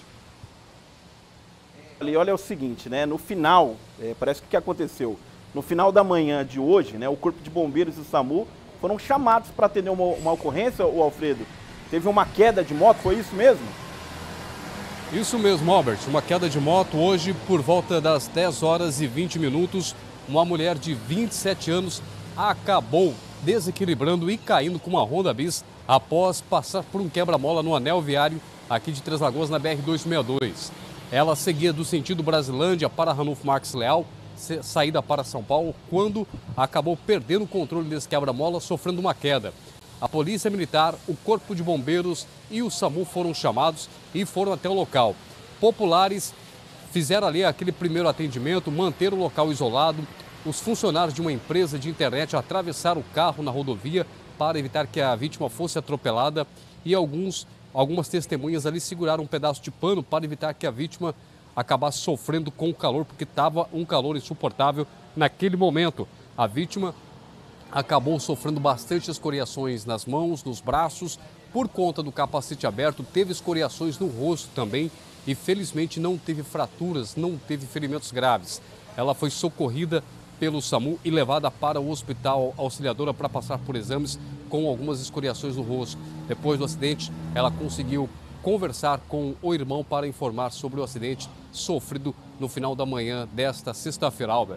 E olha o seguinte, né, no final, é, parece que o que aconteceu? No final da manhã de hoje, né, o Corpo de Bombeiros e o SAMU foram chamados para atender uma, uma ocorrência, o Alfredo. Teve uma queda de moto, foi isso mesmo? Isso mesmo, Albert. Uma queda de moto hoje por volta das dez horas e vinte minutos. Uma mulher de vinte e sete anos acabou desequilibrando e caindo com uma Honda Bis após passar por um quebra-mola no anel viário aqui de Três Lagoas, na B R duzentos e sessenta e dois. Ela seguia do sentido Brasilândia para Ranulfo Marques Leal, saída para São Paulo, quando acabou perdendo o controle desse quebra-mola, sofrendo uma queda. A Polícia Militar, o Corpo de Bombeiros e o SAMU foram chamados e foram até o local. Populares fizeram ali aquele primeiro atendimento, manter o local isolado. Os funcionários de uma empresa de internet atravessaram o carro na rodovia para evitar que a vítima fosse atropelada e alguns, algumas testemunhas ali seguraram um pedaço de pano para evitar que a vítima acabasse sofrendo com o calor, porque estava um calor insuportável naquele momento. A vítima acabou sofrendo bastante escoriações nas mãos, nos braços, por conta do capacete aberto, teve escoriações no rosto também e felizmente não teve fraturas, não teve ferimentos graves. Ela foi socorrida pelo SAMU e levada para o Hospital Auxiliadora para passar por exames com algumas escoriações no rosto. Depois do acidente, ela conseguiu conversar com o irmão para informar sobre o acidente sofrido no final da manhã desta sexta-feira, Albert.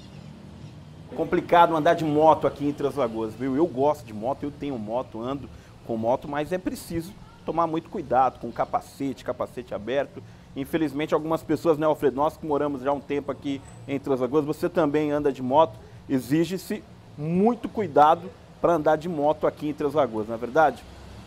Complicado andar de moto aqui em Três Lagoas, viu? Eu gosto de moto, eu tenho moto, ando com moto, mas é preciso tomar muito cuidado com capacete, capacete aberto. Infelizmente, algumas pessoas, né, Alfredo, nós que moramos já há um tempo aqui em Três Lagoas, você também anda de moto, exige-se muito cuidado para andar de moto aqui em Três Lagoas, não é verdade?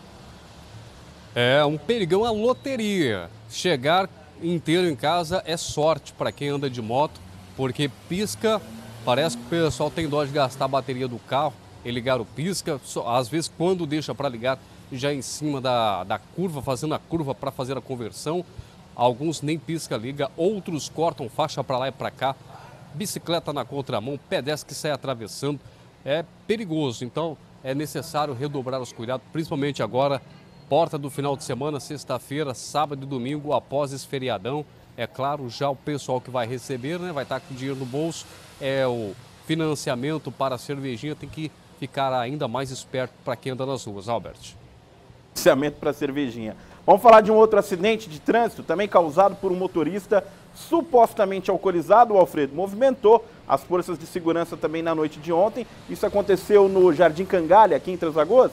É um perigão, a loteria. Chegar inteiro em casa é sorte para quem anda de moto, porque pisca, parece que o pessoal tem dó de gastar a bateria do carro e ligar o pisca. Às vezes, quando deixa para ligar, já em cima da, da curva, fazendo a curva para fazer a conversão. Alguns nem pisca, liga, outros cortam faixa para lá e para cá. Bicicleta na contramão, pedestre que sai atravessando. É perigoso, então é necessário redobrar os cuidados, principalmente agora, porta do final de semana, sexta-feira, sábado e domingo, após esse feriadão. É claro, já o pessoal que vai receber, né, vai estar com dinheiro no bolso, é o financiamento para a cervejinha, tem que ficar ainda mais esperto para quem anda nas ruas, Albert. Financiamento para a cervejinha. Vamos falar de um outro acidente de trânsito, também causado por um motorista supostamente alcoolizado, o Alfredo. Movimentou as forças de segurança também na noite de ontem. Isso aconteceu no Jardim Cangalha, aqui em Três Lagoas?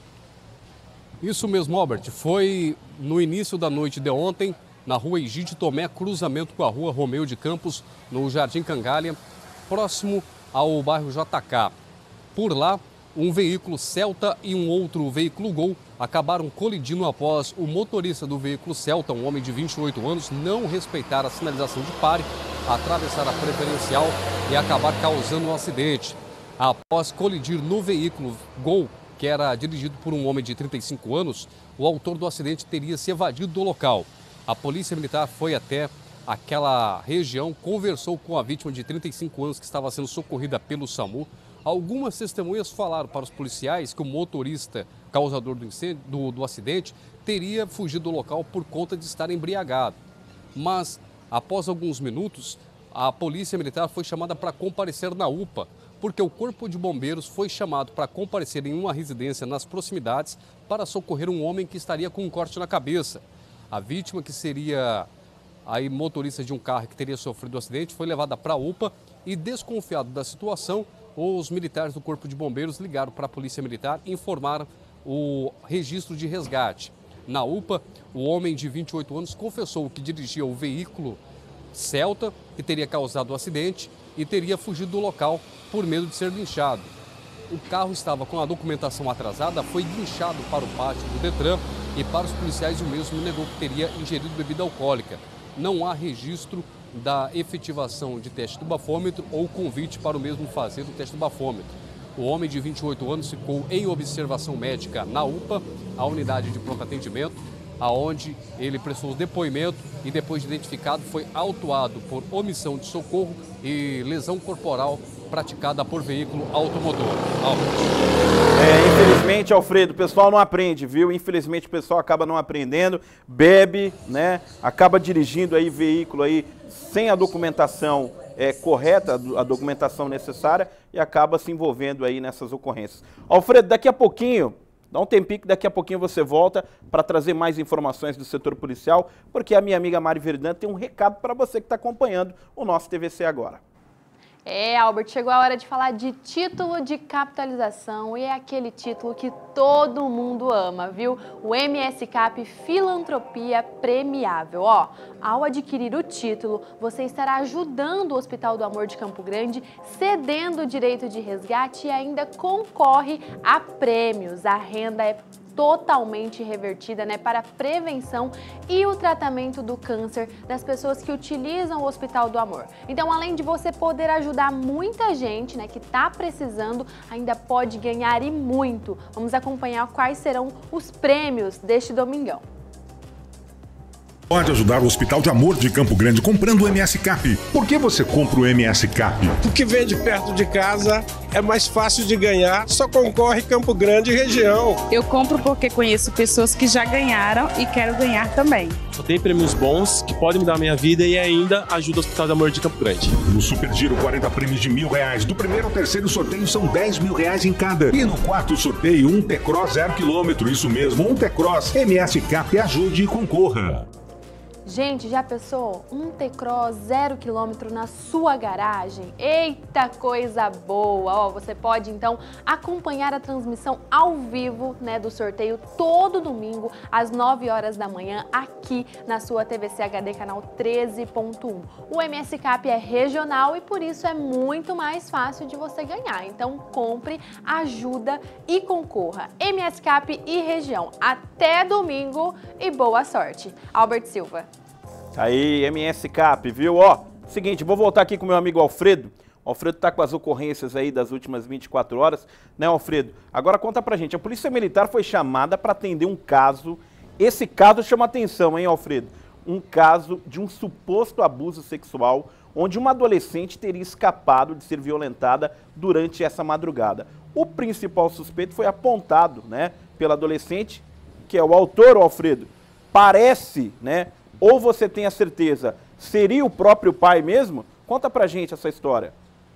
Isso mesmo, Albert. Foi no início da noite de ontem, na rua Egídio Tomé, cruzamento com a rua Romeu de Campos, no Jardim Cangalha, próximo ao bairro J K. Por lá, um veículo Celta e um outro veículo Gol acabaram colidindo após o motorista do veículo Celta, um homem de vinte e oito anos, não respeitar a sinalização de pare, atravessar a preferencial e acabar causando um acidente. Após colidir no veículo Gol, que era dirigido por um homem de trinta e cinco anos, o autor do acidente teria se evadido do local. A Polícia Militar foi até aquela região, conversou com a vítima de trinta e cinco anos que estava sendo socorrida pelo SAMU. Algumas testemunhas falaram para os policiais que o motorista causador do, incêndio, do, do acidente teria fugido do local por conta de estar embriagado. Mas, após alguns minutos, a Polícia Militar foi chamada para comparecer na U P A, porque o Corpo de Bombeiros foi chamado para comparecer em uma residência nas proximidades para socorrer um homem que estaria com um corte na cabeça. A vítima, que seria aí motorista de um carro que teria sofrido o acidente, foi levada para a U P A e, desconfiado da situação, os militares do Corpo de Bombeiros ligaram para a Polícia Militar e informaram o registro de resgate. Na U P A, o homem de vinte e oito anos confessou que dirigia o veículo Celta, que teria causado o acidente, e teria fugido do local por medo de ser linchado. O carro estava com a documentação atrasada, foi guinchado para o pátio do Detran e para os policiais o mesmo negou que teria ingerido bebida alcoólica. Não há registro da efetivação de teste do bafômetro ou convite para o mesmo fazer o teste do bafômetro. O homem de vinte e oito anos ficou em observação médica na U P A, a unidade de pronto atendimento, aonde ele prestou depoimento e, depois de identificado, foi autuado por omissão de socorro e lesão corporal praticada por veículo automotor. É, infelizmente, Alfredo, o pessoal não aprende, viu? Infelizmente, o pessoal acaba não aprendendo, bebe, né? Acaba dirigindo aí veículo aí sem a documentação é, correta, a documentação necessária, e acaba se envolvendo aí nessas ocorrências. Alfredo, daqui a pouquinho, dá um tempinho que daqui a pouquinho você volta para trazer mais informações do setor policial, porque a minha amiga Mari Verdão tem um recado para você que está acompanhando o nosso T V C Agora. É, Albert, chegou a hora de falar de título de capitalização e é aquele título que todo mundo ama, viu? O M S Cap Filantropia Premiável. Ó, ao adquirir o título, você estará ajudando o Hospital do Amor de Campo Grande, cedendo o direito de resgate e ainda concorre a prêmios. A renda é totalmente revertida, né, para a prevenção e o tratamento do câncer das pessoas que utilizam o Hospital do Amor. Então, além de você poder ajudar muita gente, né, que está precisando, ainda pode ganhar e muito. Vamos acompanhar quais serão os prêmios deste domingão. Pode ajudar o Hospital de Amor de Campo Grande comprando o M S Cap. Por que você compra o M S Cap? Porque vende perto de casa, é mais fácil de ganhar, só concorre Campo Grande e região. Eu compro porque conheço pessoas que já ganharam e quero ganhar também. Só tem prêmios bons que podem mudar a minha vida e ainda ajuda o Hospital de Amor de Campo Grande. No Super Giro, quarenta prêmios de mil reais. Do primeiro ao terceiro sorteio são dez mil reais em cada. E no quarto sorteio, um T-Cross zero quilômetro. Isso mesmo, um T-Cross. M S Cap, ajude e concorra. Gente, já pensou? Um T-Cross zero quilômetro na sua garagem? Eita, coisa boa! Ó, você pode, então, acompanhar a transmissão ao vivo, né, do sorteio todo domingo, às nove horas da manhã, aqui na sua T V C H D, canal treze ponto um. O M S Cap é regional e, por isso, é muito mais fácil de você ganhar. Então, compre, ajuda e concorra. M S Cap e região. Até domingo e boa sorte. Albert Silva. Aí, M S Cap, viu? Ó, seguinte, vou voltar aqui com o meu amigo Alfredo. O Alfredo tá com as ocorrências aí das últimas vinte e quatro horas, né, Alfredo? Agora conta pra gente, a Polícia Militar foi chamada para atender um caso, esse caso chama atenção, hein, Alfredo? Um caso de um suposto abuso sexual, onde uma adolescente teria escapado de ser violentada durante essa madrugada. O principal suspeito foi apontado, né, pela adolescente, que é o autor, o Alfredo. Parece, né, ou você tem a certeza, seria o próprio pai mesmo? Conta pra gente essa história.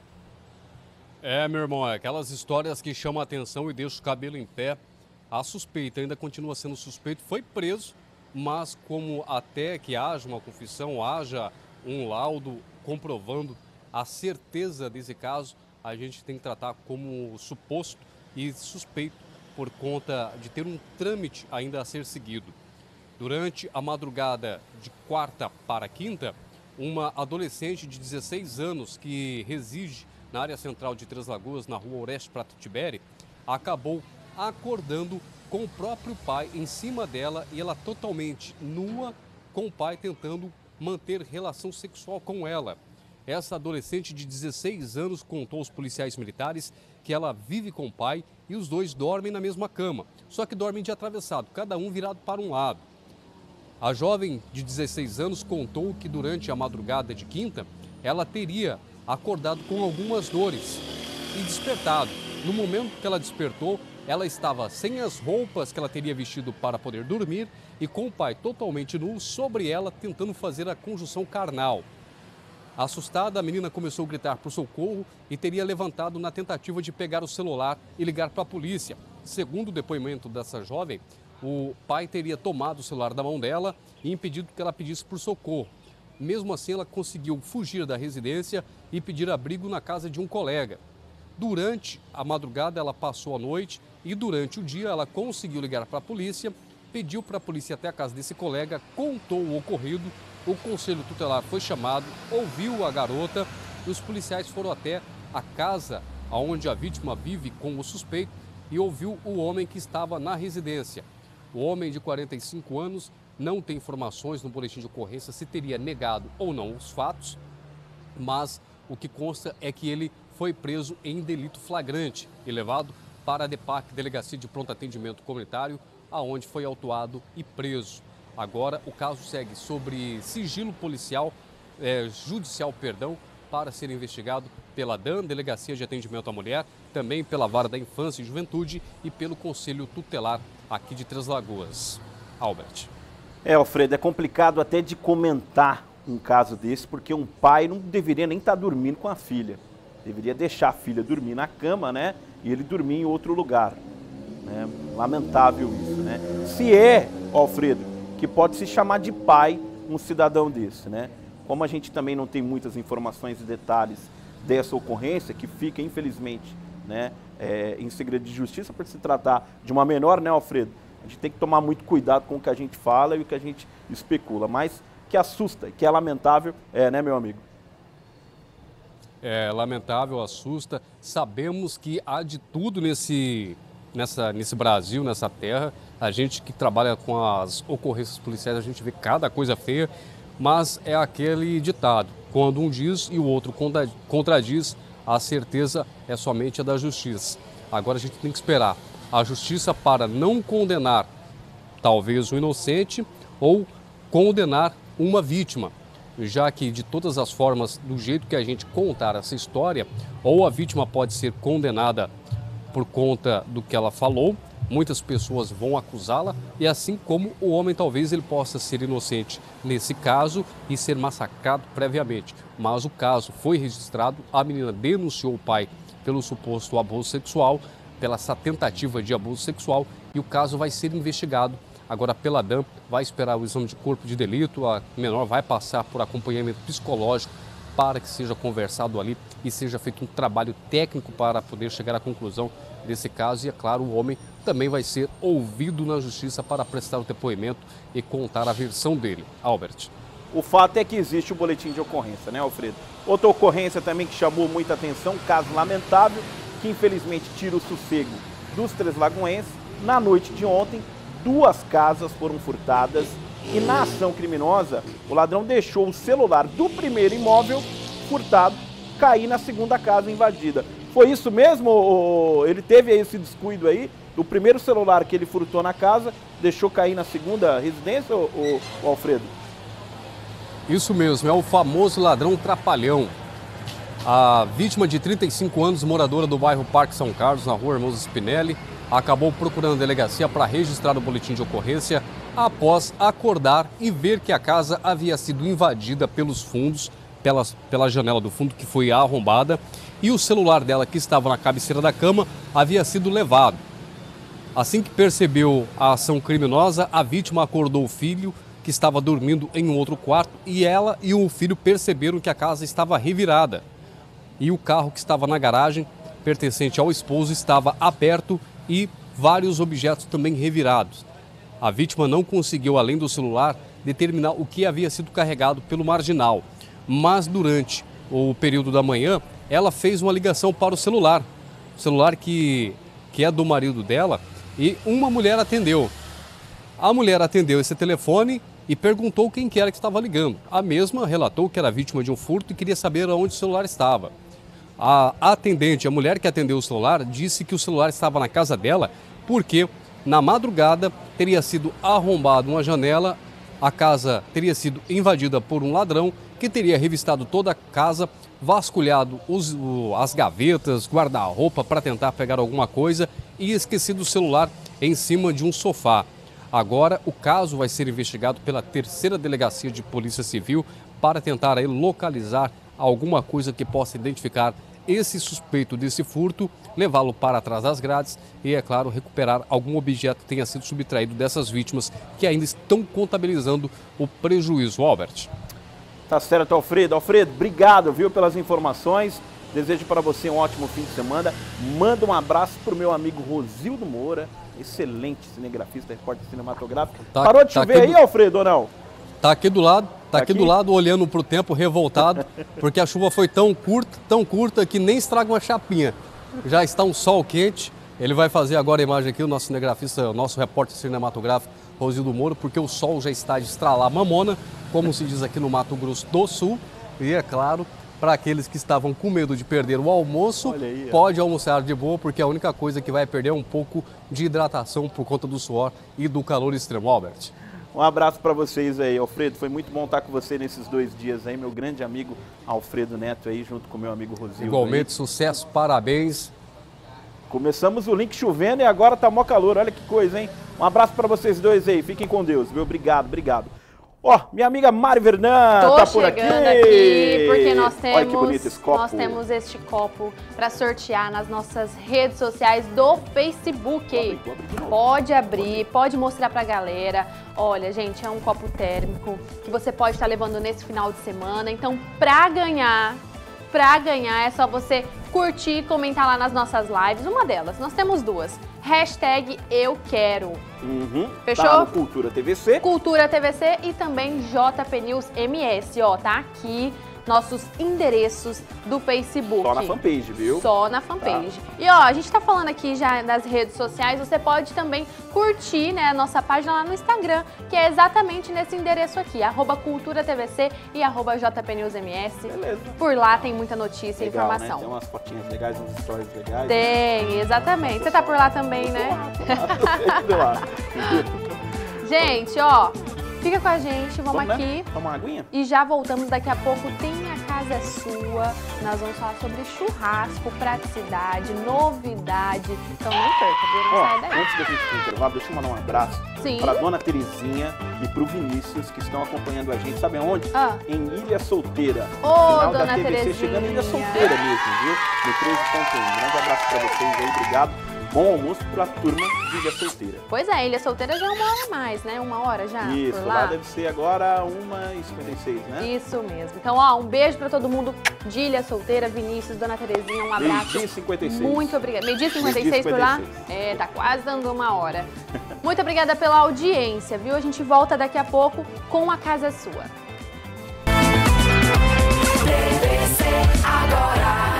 É, meu irmão, é aquelas histórias que chamam a atenção e deixam o cabelo em pé. A suspeita ainda continua sendo suspeito, foi preso, mas como até que haja uma confissão, haja um laudo comprovando a certeza desse caso, a gente tem que tratar como suposto e suspeito por conta de ter um trâmite ainda a ser seguido. Durante a madrugada de quarta para quinta, uma adolescente de dezesseis anos que reside na área central de Três Lagoas, na rua Oreste Prato Tibere, acabou acordando com o próprio pai em cima dela e ela totalmente nua, com o pai tentando manter relação sexual com ela. Essa adolescente de dezesseis anos contou aos policiais militares que ela vive com o pai e os dois dormem na mesma cama, só que dormem de atravessado, cada um virado para um lado. A jovem de dezesseis anos contou que durante a madrugada de quinta, ela teria acordado com algumas dores e despertado. No momento que ela despertou, ela estava sem as roupas que ela teria vestido para poder dormir e com o pai totalmente nu sobre ela, tentando fazer a conjunção carnal. Assustada, a menina começou a gritar por socorro e teria levantado na tentativa de pegar o celular e ligar para a polícia. Segundo o depoimento dessa jovem, o pai teria tomado o celular da mão dela e impedido que ela pedisse por socorro. Mesmo assim, ela conseguiu fugir da residência e pedir abrigo na casa de um colega. Durante a madrugada, ela passou a noite e durante o dia ela conseguiu ligar para a polícia, pediu para a polícia ir até a casa desse colega, contou o ocorrido, o conselho tutelar foi chamado, ouviu a garota e os policiais foram até a casa onde a vítima vive com o suspeito e ouviu o homem que estava na residência. O homem de quarenta e cinco anos não tem informações no boletim de ocorrência se teria negado ou não os fatos, mas o que consta é que ele foi preso em delito flagrante e levado para a DEPAC, Delegacia de Pronto Atendimento Comunitário, aonde foi autuado e preso. Agora o caso segue sobre sigilo policial, eh, judicial, perdão, para ser investigado pela D A N, Delegacia de Atendimento à Mulher, também pela Vara da Infância e Juventude e pelo Conselho Tutelar aqui de Três Lagoas. Albert. É, Alfredo, é complicado até de comentar um caso desse, porque um pai não deveria nem estar dormindo com a filha. Deveria deixar a filha dormir na cama, né? E ele dormir em outro lugar. Né? Lamentável isso, né? Se é, Alfredo, que pode se chamar de pai um cidadão desse, né? Como a gente também não tem muitas informações e detalhes dessa ocorrência, que fica, infelizmente, né, é, em segredo de justiça, por se tratar de uma menor, né, Alfredo? A gente tem que tomar muito cuidado com o que a gente fala e o que a gente especula, mas que assusta, que é lamentável, é, né, meu amigo? É lamentável, assusta. Sabemos que há de tudo nesse, nessa, nesse Brasil, nessa terra. A gente que trabalha com as ocorrências policiais, a gente vê cada coisa feia, mas é aquele ditado: quando um diz e o outro contradiz, a certeza é somente a da justiça. Agora a gente tem que esperar a justiça para não condenar talvez um inocente ou condenar uma vítima, já que de todas as formas, do jeito que a gente contar essa história, ou a vítima pode ser condenada por conta do que ela falou, muitas pessoas vão acusá-la, e assim como o homem talvez ele possa ser inocente nesse caso e ser massacrado previamente. Mas o caso foi registrado, a menina denunciou o pai pelo suposto abuso sexual, pela essa tentativa de abuso sexual, e o caso vai ser investigado. Agora, pela D A M, vai esperar o exame de corpo de delito, a menor vai passar por acompanhamento psicológico para que seja conversado ali e seja feito um trabalho técnico para poder chegar à conclusão desse caso. E, é claro, o homem também vai ser ouvido na justiça para prestar o depoimento e contar a versão dele. Albert. O fato é que existe o boletim de ocorrência, né, Alfredo? Outra ocorrência também que chamou muita atenção, caso lamentável, que infelizmente tira o sossego dos Três Lagoenses. Na noite de ontem, duas casas foram furtadas e na ação criminosa, o ladrão deixou o celular do primeiro imóvel furtado cair na segunda casa invadida. Foi isso mesmo? Ou ele teve esse descuido aí? O primeiro celular que ele furtou na casa, deixou cair na segunda residência, ou, ou, Alfredo? Isso mesmo, é o famoso ladrão trapalhão. A vítima de trinta e cinco anos, moradora do bairro Parque São Carlos, na rua Hermoso Spinelli, acabou procurando a delegacia para registrar o boletim de ocorrência após acordar e ver que a casa havia sido invadida pelos fundos, pela, pela janela do fundo que foi arrombada, e o celular dela, que estava na cabeceira da cama, havia sido levado. Assim que percebeu a ação criminosa, a vítima acordou o filho, que estava dormindo em um outro quarto, e ela e o filho perceberam que a casa estava revirada. E o carro que estava na garagem, pertencente ao esposo, estava aberto e vários objetos também revirados. A vítima não conseguiu, além do celular, determinar o que havia sido carregado pelo marginal. Mas durante o período da manhã, ela fez uma ligação para o celular. O celular que, que é do marido dela, e uma mulher atendeu. A mulher atendeu esse telefone e perguntou quem que era que estava ligando. A mesma relatou que era vítima de um furto e queria saber onde o celular estava. A atendente, a mulher que atendeu o celular, disse que o celular estava na casa dela porque, na madrugada, teria sido arrombada uma janela, a casa teria sido invadida por um ladrão que teria revistado toda a casa, vasculhado os, as gavetas, guarda-roupa para tentar pegar alguma coisa e esquecido o celular em cima de um sofá. Agora, o caso vai ser investigado pela terceira Delegacia de Polícia Civil para tentar aí localizar alguma coisa que possa identificar esse suspeito desse furto, levá-lo para trás das grades e, é claro, recuperar algum objeto que tenha sido subtraído dessas vítimas que ainda estão contabilizando o prejuízo. Albert. Tá certo, Alfredo. Alfredo, obrigado, viu, pelas informações. Desejo para você um ótimo fim de semana. Manda um abraço para o meu amigo Rosildo Moura, excelente cinegrafista, repórter cinematográfico. Tá, Parou de tá chover aí, do... Alfredo, ou não? Tá aqui do lado, tá, tá aqui, aqui do lado, olhando para o tempo, revoltado, porque a chuva foi tão curta, tão curta, que nem estraga uma chapinha. Já está um sol quente. Ele vai fazer agora a imagem aqui, o nosso cinegrafista, o nosso repórter cinematográfico, Rosildo Moura, porque o sol já está de estralar mamona, como se diz aqui no Mato Grosso do Sul. E, é claro, para aqueles que estavam com medo de perder o almoço, aí, pode almoçar de boa, porque a única coisa que vai perder é um pouco de hidratação por conta do suor e do calor extremo. Albert. Um abraço para vocês aí, Alfredo. Foi muito bom estar com você nesses dois dias aí, meu grande amigo Alfredo Neto aí, junto com meu amigo Rosildo. Igualmente, aí. Sucesso, parabéns. Começamos o link chovendo e agora tá mó calor, olha que coisa, hein? Um abraço para vocês dois aí, fiquem com Deus, viu? Obrigado, obrigado. Ó, oh, minha amiga Mari Vernan Tô tá por aqui. aqui porque nós temos, olha que bonito esse copo. Nós temos este copo para sortear nas nossas redes sociais do Facebook. Abrir, abrir pode abrir, pode mostrar pra galera. Olha, gente, é um copo térmico que você pode estar levando nesse final de semana. Então, pra ganhar, Pra ganhar é só você curtir e comentar lá nas nossas lives. Uma delas, nós temos duas. Hashtag Eu Quero. Uhum. Fechou? Tá no Cultura T V C. Cultura T V C e também J P News M S. Ó, tá aqui nossos endereços do Facebook. Só na fanpage, viu? Só na fanpage. Tá. E ó, a gente tá falando aqui já das redes sociais, você pode também curtir, né, a nossa página lá no Instagram, que é exatamente nesse endereço aqui, arroba Cultura T V C e arroba J P News M S. Beleza. Por lá tem muita notícia Legal, e informação. Né? Tem umas fotinhas legais, uns stories legais. Tem, né? exatamente. Você tá por lá também, né? Tô lá, tô lá. Gente, ó, fica com a gente, vamos, vamos aqui. Né? Toma uma aguinha? E já voltamos daqui a pouco. Tem A Casa é Sua. Nós vamos falar sobre churrasco, praticidade, novidade. Então não perca, viu? Não Ó, sai daí. antes da gente ir pro intervalo, deixa eu mandar um abraço Sim. para dona Terezinha e pro Vinícius, que estão acompanhando a gente. Sabe aonde? Ah. Em Ilha Solteira. Ô, Final dona da T V C Terezinha. chegando em Ilha Solteira mesmo, viu? No treze ponto um. Grande abraço para vocês aí, obrigado. Bom almoço pra turma de Ilha Solteira. Pois é, Ilha Solteira já é uma hora a mais, né? Uma hora já. Isso, por lá. lá deve ser agora uma e cinquenta e seis, né? Isso mesmo. Então, ó, um beijo pra todo mundo de Ilha Solteira, Vinícius, dona Terezinha, um abraço. Meio-dia e cinquenta e seis. Muito obrigada. Meio-dia e cinquenta e seis Meio-dia por lá? cinquenta e seis. É, tá quase dando uma hora. Muito obrigada pela audiência, viu? A gente volta daqui a pouco com A Casa é Sua. T V C agora.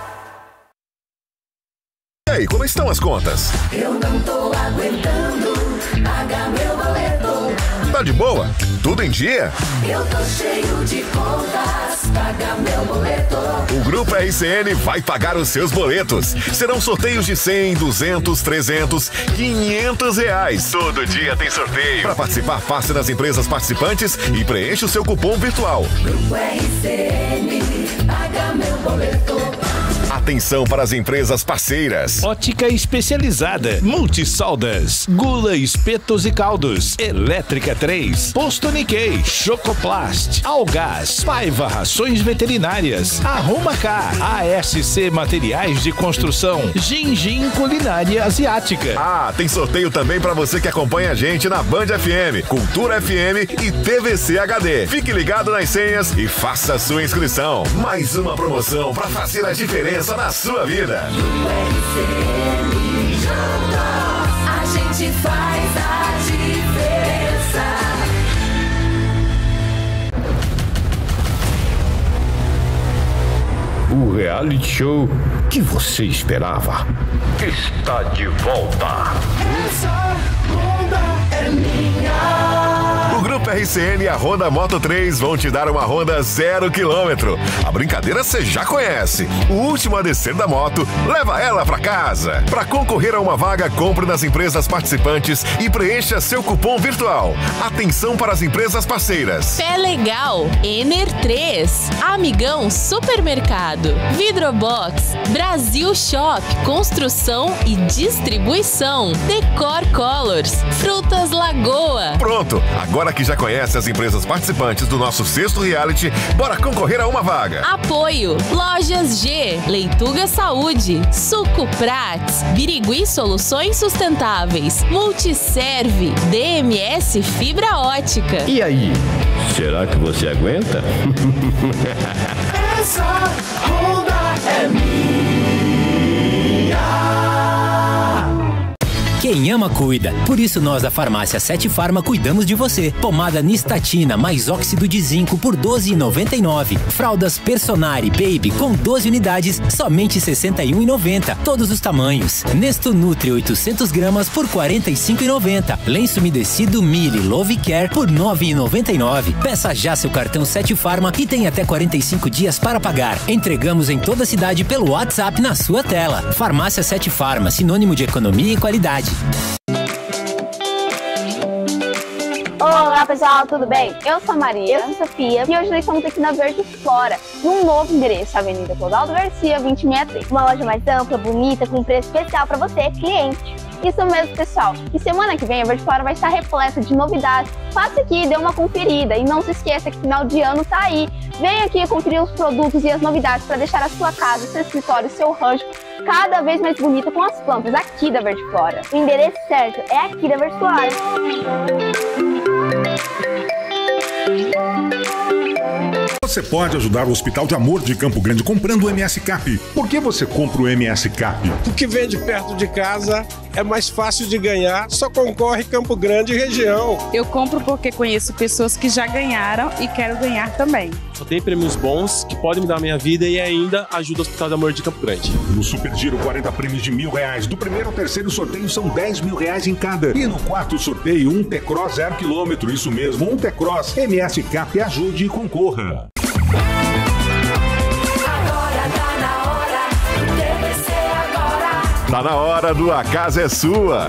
E aí, como estão as contas? Eu não tô aguentando pagar meu boleto. Tá de boa? Tudo em dia? Eu tô cheio de contas, pagar meu boleto. O Grupo R C N vai pagar os seus boletos. Serão sorteios de cem, duzentos, trezentos, quinhentos reais. Todo dia tem sorteio. Para participar, passe nas empresas participantes e preencha o seu cupom virtual. Grupo R C N, paga meu boleto. Atenção para as empresas parceiras. Ótica especializada, Multisoldas, Gula Espetos e Caldos, Elétrica três, Posto Nikkei, Chocoplast, Algás, Paiva Rações Veterinárias, Arruma Cá, A S C Materiais de Construção, Gingin Culinária Asiática. Ah, tem sorteio também para você que acompanha a gente na Band F M, Cultura F M e T V C H D. Fique ligado nas senhas e faça a sua inscrição. Mais uma promoção para fazer a diferença na sua vida. No R C N juntos, a gente faz a diferença. O reality show que você esperava está de volta. Essa onda é minha. O Grupo R C N e a Honda Moto três vão te dar uma Honda zero quilômetro. A brincadeira você já conhece. O último a descer da moto, leva ela pra casa. Para concorrer a uma vaga, compre nas empresas participantes e preencha seu cupom virtual. Atenção para as empresas parceiras. Pé Legal, Ener três, Amigão Supermercado, Vidrobox, Brasil Shop, Construção e Distribuição, Decor Colors, Frutas Lagoa. Pronto! Agora que já conhece as empresas participantes do nosso sexto reality, bora concorrer a uma vaga. Apoio: Lojas G, Leituga Saúde, Suco Prats, Birigui Soluções Sustentáveis, Multiserve, D M S Fibra Ótica. E aí, será que você aguenta? Essa onda é minha. Quem ama, cuida. Por isso nós da Farmácia Sete Farma cuidamos de você. Pomada Nistatina mais óxido de zinco por doze reais e noventa e nove. Fraldas Personari Baby com doze unidades, somente sessenta e um reais e noventa. Todos os tamanhos. Nesto Nutri oitocentos gramas por quarenta e cinco reais e noventa. Lenço umedecido Mili Love Care por nove reais e noventa e nove. Peça já seu cartão Sete Farma e tem até quarenta e cinco dias para pagar. Entregamos em toda a cidade pelo WhatsApp na sua tela. Farmácia Sete Farma, sinônimo de economia e qualidade. Olá pessoal, tudo bem? Eu sou a Maria, eu sou a Sofia e hoje nós estamos aqui na Verde Flora, num novo endereço, Avenida Clodoaldo Garcia, vinte e sessenta e três. Uma loja mais ampla, bonita, com preço especial para você, cliente. Isso mesmo, pessoal. E semana que vem a Verde Flora vai estar repleta de novidades. Passe aqui, dê uma conferida e não se esqueça que final de ano tá aí. Vem aqui conferir os produtos e as novidades para deixar a sua casa, seu escritório, seu rancho cada vez mais bonita com as plantas aqui da Verde Flora. O endereço certo é aqui da Verde Flora. Você pode ajudar o Hospital de Amor de Campo Grande comprando o M S Cap. Por que você compra o M S Cap? O que vende perto de casa é mais fácil de ganhar, só concorre Campo Grande e região. Eu compro porque conheço pessoas que já ganharam e quero ganhar também. Só tem prêmios bons que podem mudar a minha vida e ainda ajuda o Hospital de Amor de Campo Grande. No Super Giro, quarenta prêmios de mil reais. Do primeiro ao terceiro sorteio são dez mil reais em cada. E no quarto sorteio, um T-Cross zero quilômetro. Isso mesmo, um T-Cross. M S Cap, ajude e concorra. Tá na hora do A Casa é Sua.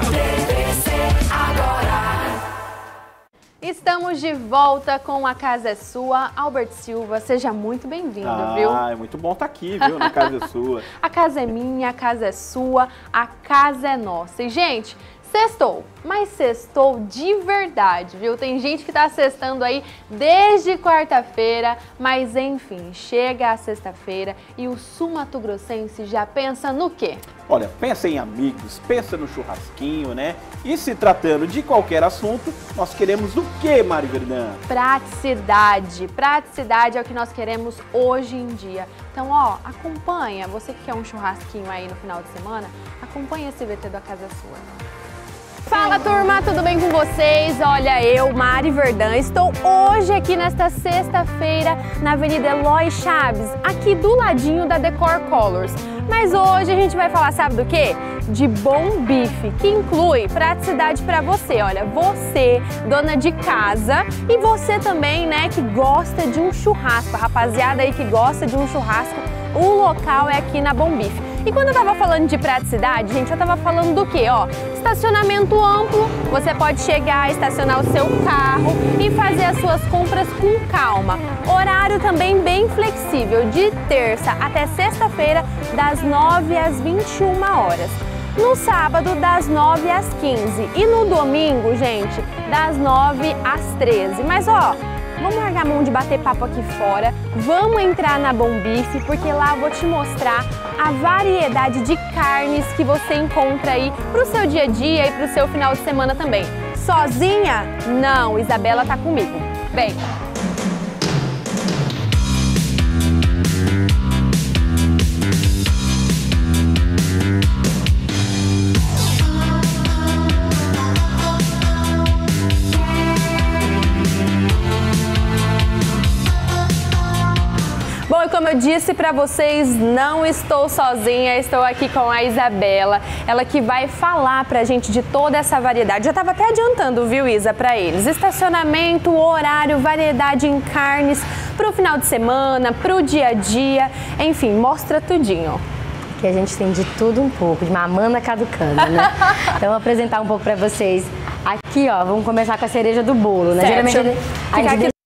Estamos de volta com A Casa é Sua. Albert Silva, seja muito bem-vindo, ah, viu? Ah, é muito bom estar aqui, viu? Na Casa é Sua. A casa é minha, a casa é sua, a casa é nossa. E, gente, sextou, mas sextou de verdade, viu? Tem gente que tá sextando aí desde quarta-feira, mas enfim, chega a sexta-feira e o sul-mato-grossense já pensa no quê? Olha, pensa em amigos, pensa no churrasquinho, né? E se tratando de qualquer assunto, nós queremos o quê, Mari Verdã? Praticidade. Praticidade é o que nós queremos hoje em dia. Então, ó, acompanha, você que quer um churrasquinho aí no final de semana, acompanha esse V T da Casa Sua. Fala, turma, tudo bem com vocês? Olha, eu, Mari Verdã, estou hoje aqui nesta sexta-feira na Avenida Eloy Chaves, aqui do ladinho da Decor Colors. Mas hoje a gente vai falar, sabe do quê? De bom bife, que inclui praticidade para você. Olha, você, dona de casa, e você também, né, que gosta de um churrasco. A rapaziada aí que gosta de um churrasco, o local é aqui na Bom Bife. E quando eu tava falando de praticidade, gente, eu tava falando do quê? Ó, estacionamento amplo, você pode chegar, estacionar o seu carro e fazer as suas compras com calma. Horário também bem flexível, de terça até sexta-feira, das nove às vinte e uma horas. No sábado, das nove às quinze. E no domingo, gente, das nove às treze. Mas, ó, vamos largar a mão de bater papo aqui fora, vamos entrar na Bom Bife, porque lá eu vou te mostrar a variedade de carnes que você encontra aí pro seu dia a dia e pro seu final de semana também. Sozinha? Não, Isabela tá comigo. Vem! Bom, e como eu disse para vocês, não estou sozinha, estou aqui com a Isabela, ela que vai falar pra gente de toda essa variedade. Já estava até adiantando, viu, Isa, para eles. Estacionamento, horário, variedade em carnes, pro final de semana, pro dia a dia, enfim, mostra tudinho. Que a gente tem de tudo um pouco, de mamana caducana, né? Então, vou apresentar um pouco para vocês. Aqui, ó, vamos começar com a cereja do bolo, né? Certo. Geralmente, a gente deixa...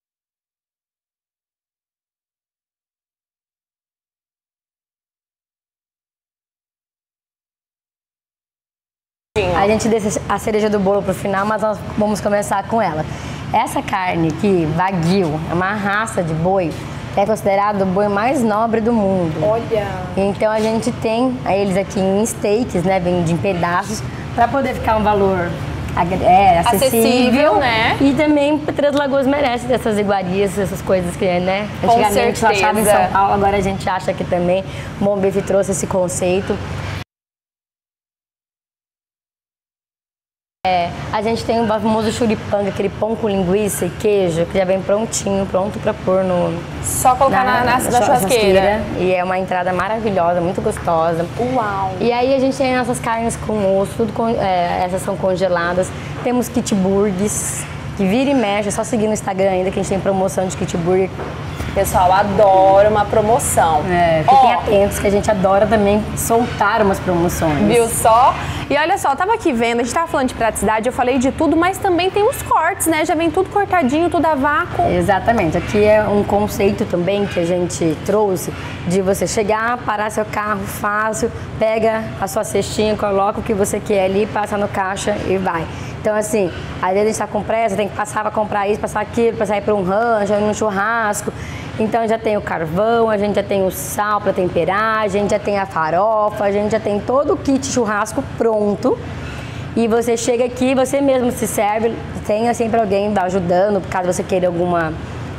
A gente deixa a cereja do bolo pro final, mas nós vamos começar com ela. Essa carne aqui, Wagyu, é uma raça de boi, é considerado o boi mais nobre do mundo. Olha! Então a gente tem eles aqui em steaks, né, vem em pedaços, para poder ficar um valor é, acessível, acessível, né? E também Três Lagoas merece dessas iguarias, essas coisas que, né, antigamente só achava em São Paulo, agora a gente acha aqui também. Bom Bife trouxe esse conceito. É, a gente tem o famoso churipanga, aquele pão com linguiça e queijo, que já vem prontinho, pronto pra pôr no... Só colocar na, na, na, na churrasqueira. churrasqueira. E é uma entrada maravilhosa, muito gostosa. Uau! E aí a gente tem essas carnes com osso, tudo com, é, essas são congeladas. Temos kit burgers, que vira e mexe, é só seguir no Instagram ainda que a gente tem promoção de kit burger. Pessoal, adora uma promoção. É, fiquem oh. atentos que a gente adora também soltar umas promoções. Viu só? E olha só, eu tava aqui vendo, a gente tava falando de praticidade, eu falei de tudo, mas também tem os cortes, né? Já vem tudo cortadinho, tudo a vácuo. Exatamente. Aqui é um conceito também que a gente trouxe de você chegar, parar seu carro fácil, pega a sua cestinha, coloca o que você quer ali, passa no caixa e vai. Então, assim, às vezes a gente tá com pressa, tem que passar para comprar isso, passar aquilo, para sair para um rancho, no churrasco. Então já tem o carvão, a gente já tem o sal para temperar, a gente já tem a farofa, a gente já tem todo o kit churrasco pronto. E você chega aqui, você mesmo se serve, tenha sempre alguém ajudando, caso você queira alguma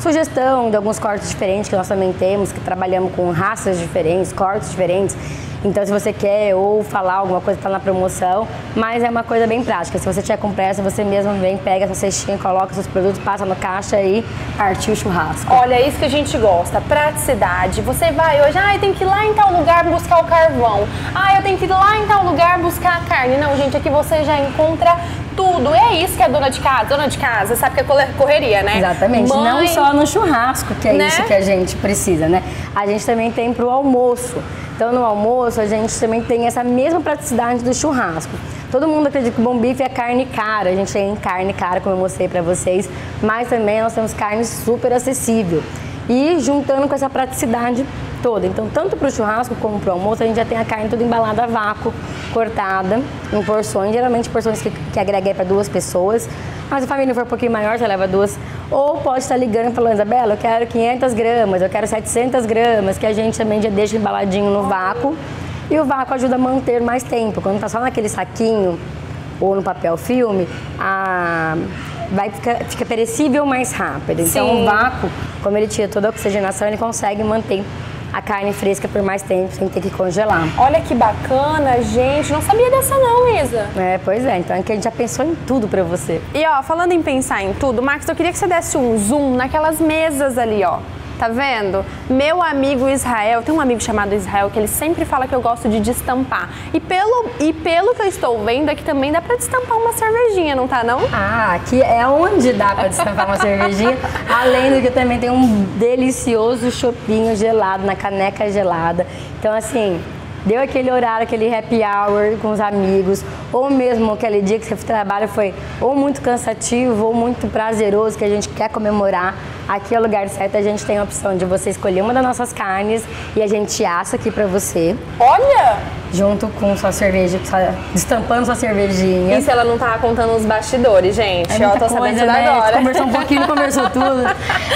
sugestão de alguns cortes diferentes que nós também temos, que trabalhamos com raças diferentes, cortes diferentes. Então, se você quer ou falar alguma coisa que está na promoção, mas é uma coisa bem prática. Se você tiver com pressa, você mesmo vem, pega essa cestinha, coloca seus produtos, passa no caixa e partiu o churrasco. Olha, é isso que a gente gosta, praticidade. Você vai hoje, ah, eu tenho que ir lá em tal lugar buscar o carvão. Ah, eu tenho que ir lá em tal lugar buscar a carne. Não, gente, aqui você já encontra tudo. É isso que é dona de casa. Dona de casa, sabe que é correria, né? Exatamente. Mãe... Não só no churrasco, que é né? isso que a gente precisa, né? A gente também tem pro almoço. Então, no almoço, a gente também tem essa mesma praticidade do churrasco. Todo mundo acredita que o bom bife é carne cara. A gente tem carne cara, como eu mostrei pra vocês. Mas também nós temos carne super acessível. E juntando com essa praticidade toda. Então, tanto para o churrasco como para o almoço, a gente já tem a carne toda embalada a vácuo, cortada em porções, geralmente porções que, que agrega para duas pessoas. Mas se a família for um pouquinho maior, você leva duas. Ou pode estar ligando e falando, Isabela, eu quero quinhentas gramas, eu quero setecentas gramas, que a gente também já deixa embaladinho no vácuo. E o vácuo ajuda a manter mais tempo. Quando está só naquele saquinho ou no papel filme, a... vai ficar, fica perecível mais rápido. Então, Sim. o vácuo, como ele tira toda a oxigenação, ele consegue manter a carne fresca por mais tempo, sem ter que congelar. Olha que bacana, gente. Não sabia dessa não, Isa. É, pois é. Então, é que a gente já pensou em tudo pra você. E, ó, falando em pensar em tudo, Max, eu queria que você desse um zoom naquelas mesas ali, ó. Tá vendo? Meu amigo Israel, tem um amigo chamado Israel que ele sempre fala que eu gosto de destampar. E pelo, e pelo que eu estou vendo, aqui também dá pra destampar uma cervejinha, não tá não? Ah, aqui é onde dá pra destampar uma cervejinha. Além do que também tem um delicioso chopinho gelado, na caneca gelada. Então, assim, deu aquele horário, aquele happy hour com os amigos, ou mesmo aquele dia que você trabalha foi ou muito cansativo ou muito prazeroso, que a gente quer comemorar. Aqui é o lugar certo, a gente tem a opção de você escolher uma das nossas carnes e a gente assa aqui pra você. Olha! Junto com sua cerveja, destampando sua cervejinha. Isso ela não tava contando os bastidores, gente. É Ó, tô coisa, sabendo né? agora. Conversou um pouquinho, conversou tudo.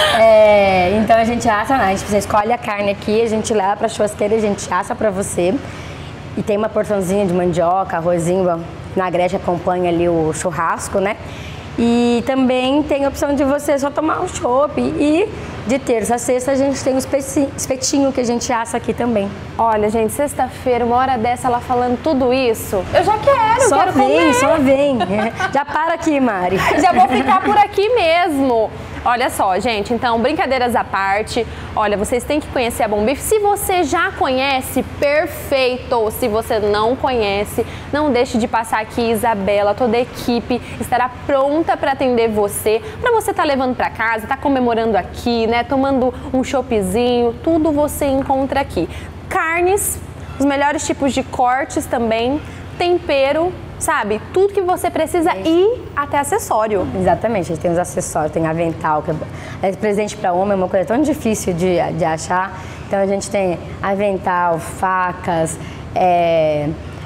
É, então a gente assa, a gente escolhe a carne aqui, a gente leva pra churrasqueira, a gente assa pra você. E tem uma porçãozinha de mandioca, arrozinho, vinagrete acompanha ali o churrasco, né? E também tem a opção de você só tomar um chopp. E de terça a sexta a gente tem o espetinho que a gente assa aqui também. Olha, gente, sexta-feira, uma hora dessa, ela falando tudo isso. Eu já quero, só quero vem, comer. Só vem, já para aqui, Mari. Já vou ficar por aqui mesmo. Olha só, gente, então, brincadeiras à parte, olha, vocês têm que conhecer a Bom Bife. Se você já conhece, perfeito. Se você não conhece, não deixe de passar aqui, Isabela, toda a equipe estará pronta para atender você, para você estar tá levando para casa, tá comemorando aqui, né, tomando um choppzinho, tudo você encontra aqui. Carnes, os melhores tipos de cortes também, tempero, sabe? Tudo que você precisa e até acessório. Exatamente, a gente tem os acessórios, tem avental, que é presente para homem, é uma coisa tão difícil de, de achar. Então a gente tem avental, facas, é,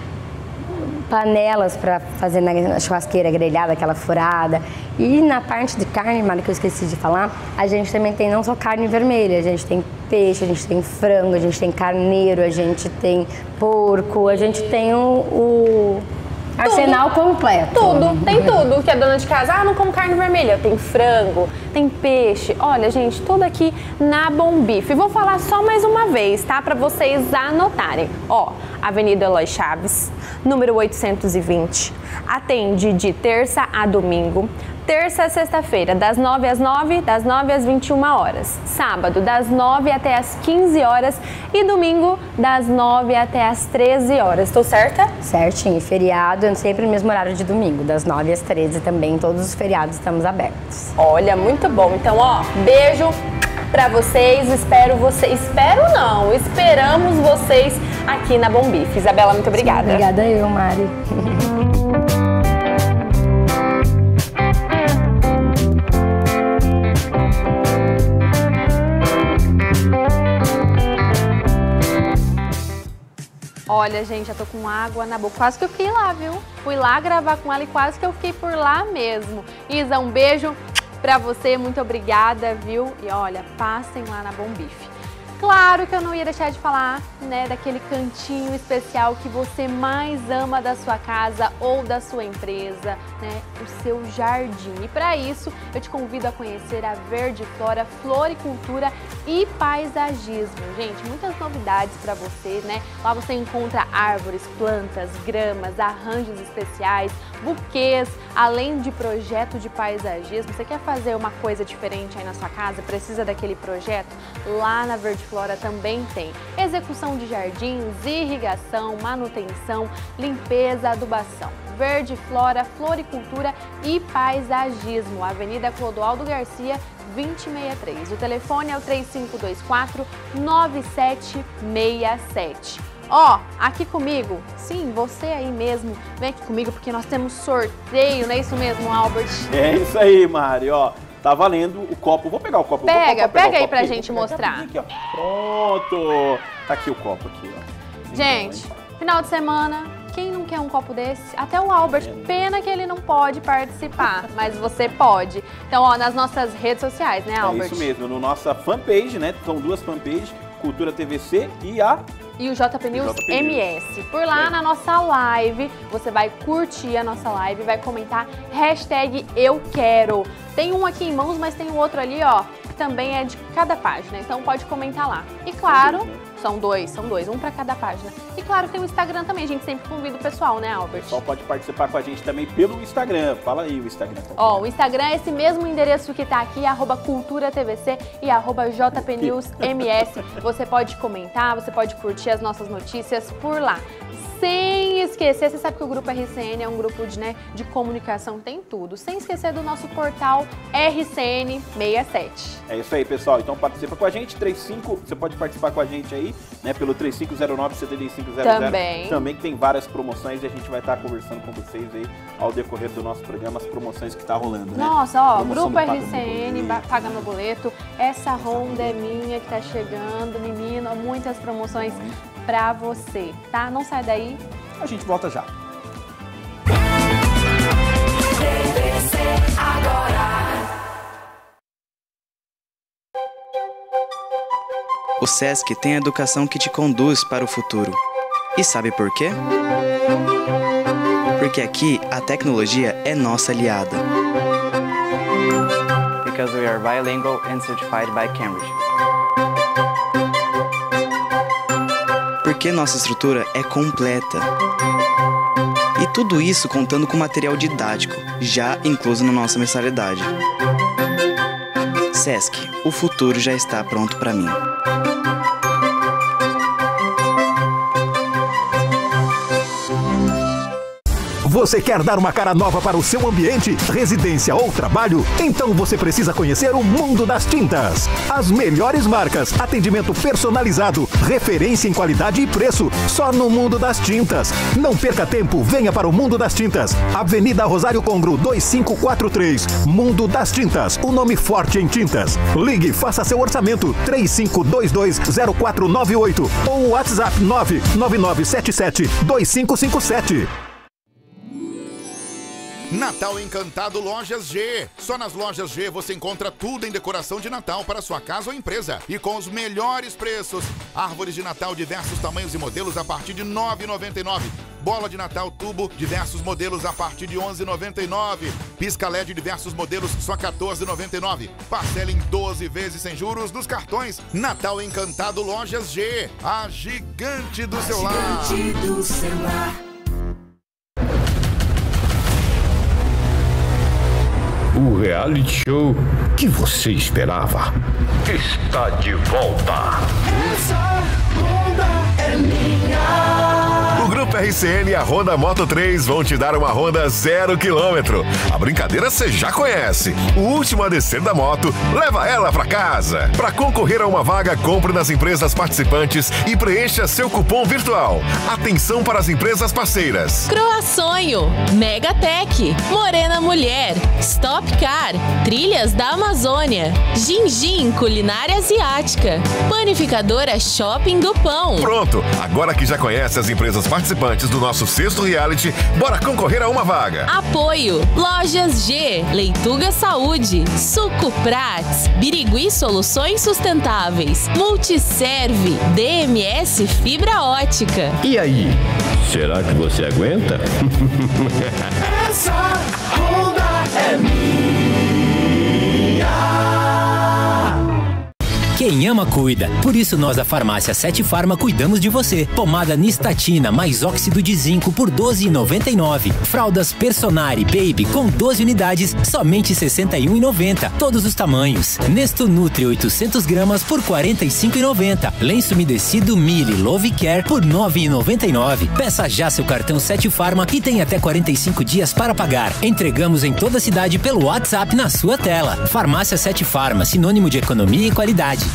panelas para fazer na churrasqueira grelhada, aquela furada. E na parte de carne, Mari, que eu esqueci de falar, a gente também tem não só carne vermelha, a gente tem peixe, a gente tem frango, a gente tem carneiro, a gente tem porco, a gente tem o... o arsenal tudo, completo. Tudo, tem tudo. Que a dona de casa, ah, não como carne vermelha. Tem frango, tem peixe. Olha, gente, tudo aqui na Bom Bife. Vou falar só mais uma vez, tá? Pra vocês anotarem. Ó, Avenida Eloy Chaves, número oitocentos e vinte. Atende de terça a domingo. Terça a sexta-feira, das nove às nove, das nove às vinte e uma horas. Sábado, das nove até às quinze horas. E domingo, das nove até às treze horas. Estou certa? Certinho. Feriado, sempre no mesmo horário de domingo, das nove às treze também. Todos os feriados estamos abertos. Olha, muito bom. Então, ó, beijo pra vocês. Espero vocês. Espero não. Esperamos vocês aqui na Bom Bife. Isabela, muito obrigada. Sim, obrigada eu, Mari. Olha, gente, já tô com água na boca. Quase que eu fiquei lá, viu? Fui lá gravar com ela e quase que eu fiquei por lá mesmo. Isa, um beijo pra você, muito obrigada, viu? E olha, passem lá na Bom Bife. Claro que eu não ia deixar de falar, né, daquele cantinho especial que você mais ama da sua casa ou da sua empresa, né, o seu jardim. E para isso, eu te convido a conhecer a Verde Flora Floricultura e Paisagismo. Gente, muitas novidades para você, né? Lá você encontra árvores, plantas, gramas, arranjos especiais, buquês, além de projeto de paisagismo. Você quer fazer uma coisa diferente aí na sua casa? Precisa daquele projeto? Lá na Verde Flora também tem execução de jardins, irrigação, manutenção, limpeza, adubação. Verde Flora, Floricultura e Paisagismo, Avenida Clodoaldo Garcia, vinte e sessenta e três. O telefone é o três cinco dois quatro, nove sete seis sete. Ó, aqui comigo, sim, você aí mesmo, vem aqui comigo porque nós temos sorteio, não é isso mesmo, Albert? É isso aí, Mari, ó. Tá valendo o copo. Vou pegar o copo. Pega, vou pega aí pra aqui. gente mostrar. Aqui, ó. Pronto. Tá aqui o copo aqui, ó. Gente, final de semana, quem não quer um copo desse? Até o Albert, pena que ele não pode participar, mas você pode. Então, ó, nas nossas redes sociais, né, Albert? É isso mesmo, no nossa fanpage, né? São duas fanpages, Cultura T V C e a... E o J P News M S. Por lá, na nossa live, você vai curtir a nossa live, vai comentar hashtag Eu Quero. Tem um aqui em mãos, mas tem um outro ali, ó, que também é de cada página, então pode comentar lá. E claro, são dois, são dois, um para cada página. E claro, tem o Instagram também, a gente sempre convida o pessoal, né, Albert? O pessoal pode participar com a gente também pelo Instagram. Fala aí o Instagram. Ó, o Instagram é esse mesmo endereço que tá aqui, arroba Cultura T V C e arroba J P News M S. Você pode comentar, você pode curtir as nossas notícias por lá. Sem esquecer, você sabe que o Grupo R C N é um grupo de, né, de comunicação, tem tudo. Sem esquecer do nosso portal R C N sessenta e sete. É isso aí, pessoal. Então participa com a gente, trinta e cinco, você pode participar com a gente aí, né, pelo três cinco zero nove, sete cinco zero zero. Também. Também que tem várias promoções e a gente vai estar conversando com vocês aí ao decorrer do nosso programa, as promoções que tá rolando, né? Nossa, ó, Promoção Grupo do R C N, Paga Meu Boleto, essa Honda é minha que tá chegando, menino, muitas promoções pra você, tá? Não sai daí. A gente volta já. O Sesc tem a educação que te conduz para o futuro. E sabe por quê? Porque aqui a tecnologia é nossa aliada. Because we are bilingual and certified by Cambridge. Porque nossa estrutura é completa. E tudo isso contando com material didático, já incluso na nossa mensalidade. Sesc, o futuro já está pronto para mim. Você quer dar uma cara nova para o seu ambiente, residência ou trabalho? Então você precisa conhecer o Mundo das Tintas. As melhores marcas, atendimento personalizado, referência em qualidade e preço, só no Mundo das Tintas. Não perca tempo, venha para o Mundo das Tintas. Avenida Rosário Congro, dois cinco quatro três. Mundo das Tintas, o nome forte em tintas. Ligue, faça seu orçamento, três cinco dois dois zero quatro nove oito ou WhatsApp nove nove nove sete sete dois cinco cinco sete. Natal Encantado Lojas G. Só nas Lojas G você encontra tudo em decoração de Natal para sua casa ou empresa. E com os melhores preços. Árvores de Natal, diversos tamanhos e modelos a partir de nove reais e noventa e nove centavos. Bola de Natal tubo, diversos modelos a partir de onze reais e noventa e nove centavos. Pisca L E D, diversos modelos, só quatorze reais e noventa e nove centavos. Parcela em doze vezes sem juros dos cartões. Natal Encantado Lojas G. A gigante do celular. Gigante do celular. O reality show que você esperava está de volta. Essa onda é minha. O Grupo R C N e a Honda Moto três vão te dar uma Honda zero quilômetro. A brincadeira você já conhece. O último a descer da moto, leva ela pra casa. Para concorrer a uma vaga, compre nas empresas participantes e preencha seu cupom virtual. Atenção para as empresas parceiras. Croaçonho, Megatech, Morena Mulher, Stop Car, Trilhas da Amazônia, Gingin Culinária Asiática, Panificadora Shopping do Pão. Pronto, agora que já conhece as empresas participantes, participantes do nosso sexto reality, bora concorrer a uma vaga. Apoio Lojas G, Leituga Saúde, Suco Prats, Birigui Soluções Sustentáveis, Multiserve, D M S Fibra Ótica. E aí, será que você aguenta? Essa Honda é minha. Quem ama, cuida. Por isso, nós da Farmácia Sete Farma cuidamos de você. Pomada Nistatina mais óxido de zinco por doze reais e noventa e nove centavos. Fraldas Personari Baby com doze unidades, somente sessenta e um reais e noventa centavos. Todos os tamanhos. Nesto Nutri oitocentas gramas por quarenta e cinco reais e noventa centavos. Lenço umedecido Mili Love Care por nove reais e noventa e nove centavos. Peça já seu cartão Sete Farma e tem até quarenta e cinco dias para pagar. Entregamos em toda a cidade pelo WhatsApp na sua tela. Farmácia Sete Farma, sinônimo de economia e qualidade.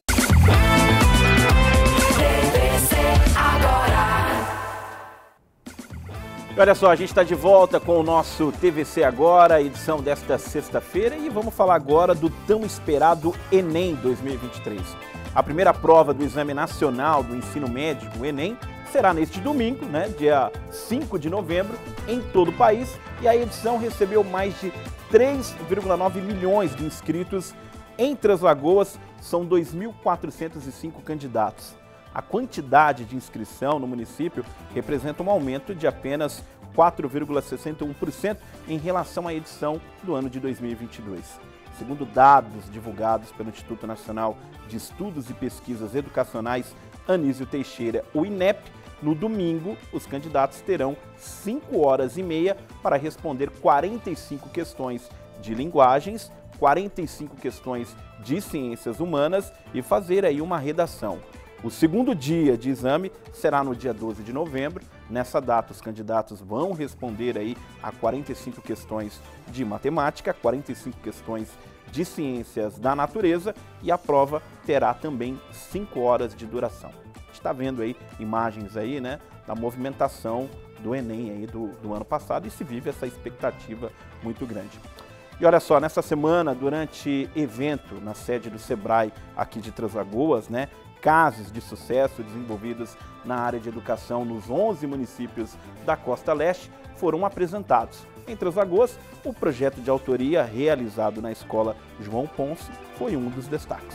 Olha só, a gente está de volta com o nosso T V C Agora, edição desta sexta-feira, e vamos falar agora do tão esperado Enem dois mil e vinte e três. A primeira prova do Exame Nacional do Ensino Médio, o Enem, será neste domingo, né, dia cinco de novembro, em todo o país, e a edição recebeu mais de três vírgula nove milhões de inscritos. Em Três Lagoas, são dois mil quatrocentos e cinco candidatos. A quantidade de inscrição no município representa um aumento de apenas quatro vírgula sessenta e um por cento em relação à edição do ano de dois mil e vinte e dois. Segundo dados divulgados pelo Instituto Nacional de Estudos e Pesquisas Educacionais Anísio Teixeira, o INEP, no domingo, os candidatos terão cinco horas e meia para responder quarenta e cinco questões de linguagens, quarenta e cinco questões de ciências humanas e fazer aí uma redação. O segundo dia de exame será no dia doze de novembro. Nessa data, os candidatos vão responder aí a quarenta e cinco questões de matemática, quarenta e cinco questões de ciências da natureza, e a prova terá também cinco horas de duração. A gente está vendo aí imagens aí, né, da movimentação do Enem aí do, do ano passado, e se vive essa expectativa muito grande. E olha só, nessa semana, durante evento na sede do Sebrae aqui de Três Lagoas, né, casos de sucesso desenvolvidos na área de educação nos onze municípios da Costa Leste foram apresentados. Em Três Lagoas, o projeto de autoria realizado na Escola João Ponce foi um dos destaques.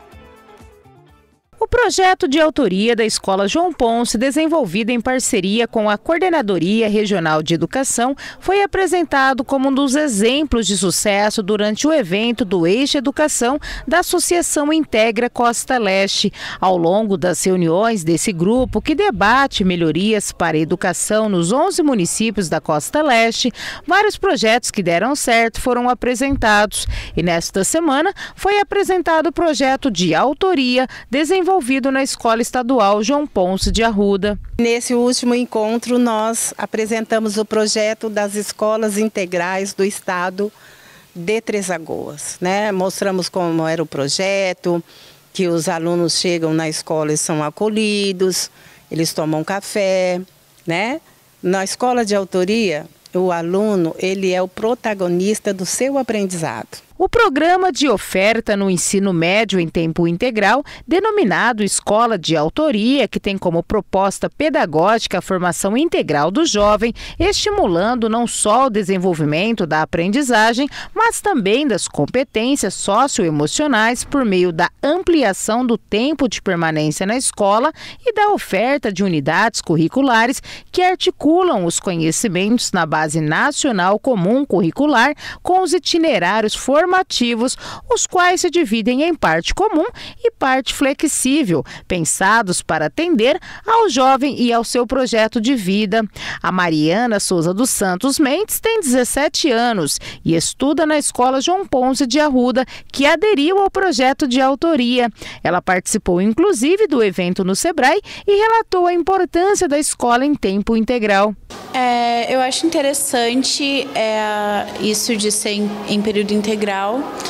O projeto de autoria da Escola João Ponce, desenvolvido em parceria com a Coordenadoria Regional de Educação, foi apresentado como um dos exemplos de sucesso durante o evento do Eixo Educação da Associação Integra Costa Leste. Ao longo das reuniões desse grupo, que debate melhorias para a educação nos onze municípios da Costa Leste, vários projetos que deram certo foram apresentados. E nesta semana foi apresentado o projeto de autoria desenvolvido envolvido na Escola Estadual João Ponce de Arruda. Nesse último encontro, nós apresentamos o projeto das escolas integrais do estado de Três Lagoas, né? Mostramos como era o projeto, que os alunos chegam na escola e são acolhidos, eles tomam café, né? Na escola de autoria, o aluno, ele é o protagonista do seu aprendizado. O programa de oferta no ensino médio em tempo integral, denominado Escola de Autoria, que tem como proposta pedagógica a formação integral do jovem, estimulando não só o desenvolvimento da aprendizagem, mas também das competências socioemocionais por meio da ampliação do tempo de permanência na escola e da oferta de unidades curriculares que articulam os conhecimentos na base nacional comum curricular com os itinerários formativos formativos, os quais se dividem em parte comum e parte flexível, pensados para atender ao jovem e ao seu projeto de vida. A Mariana Souza dos Santos Mendes tem dezessete anos e estuda na Escola João Ponce de Arruda, que aderiu ao projeto de autoria. Ela participou inclusive do evento no Sebrae e relatou a importância da escola em tempo integral. É, eu acho interessante é, isso de ser em, em período integral.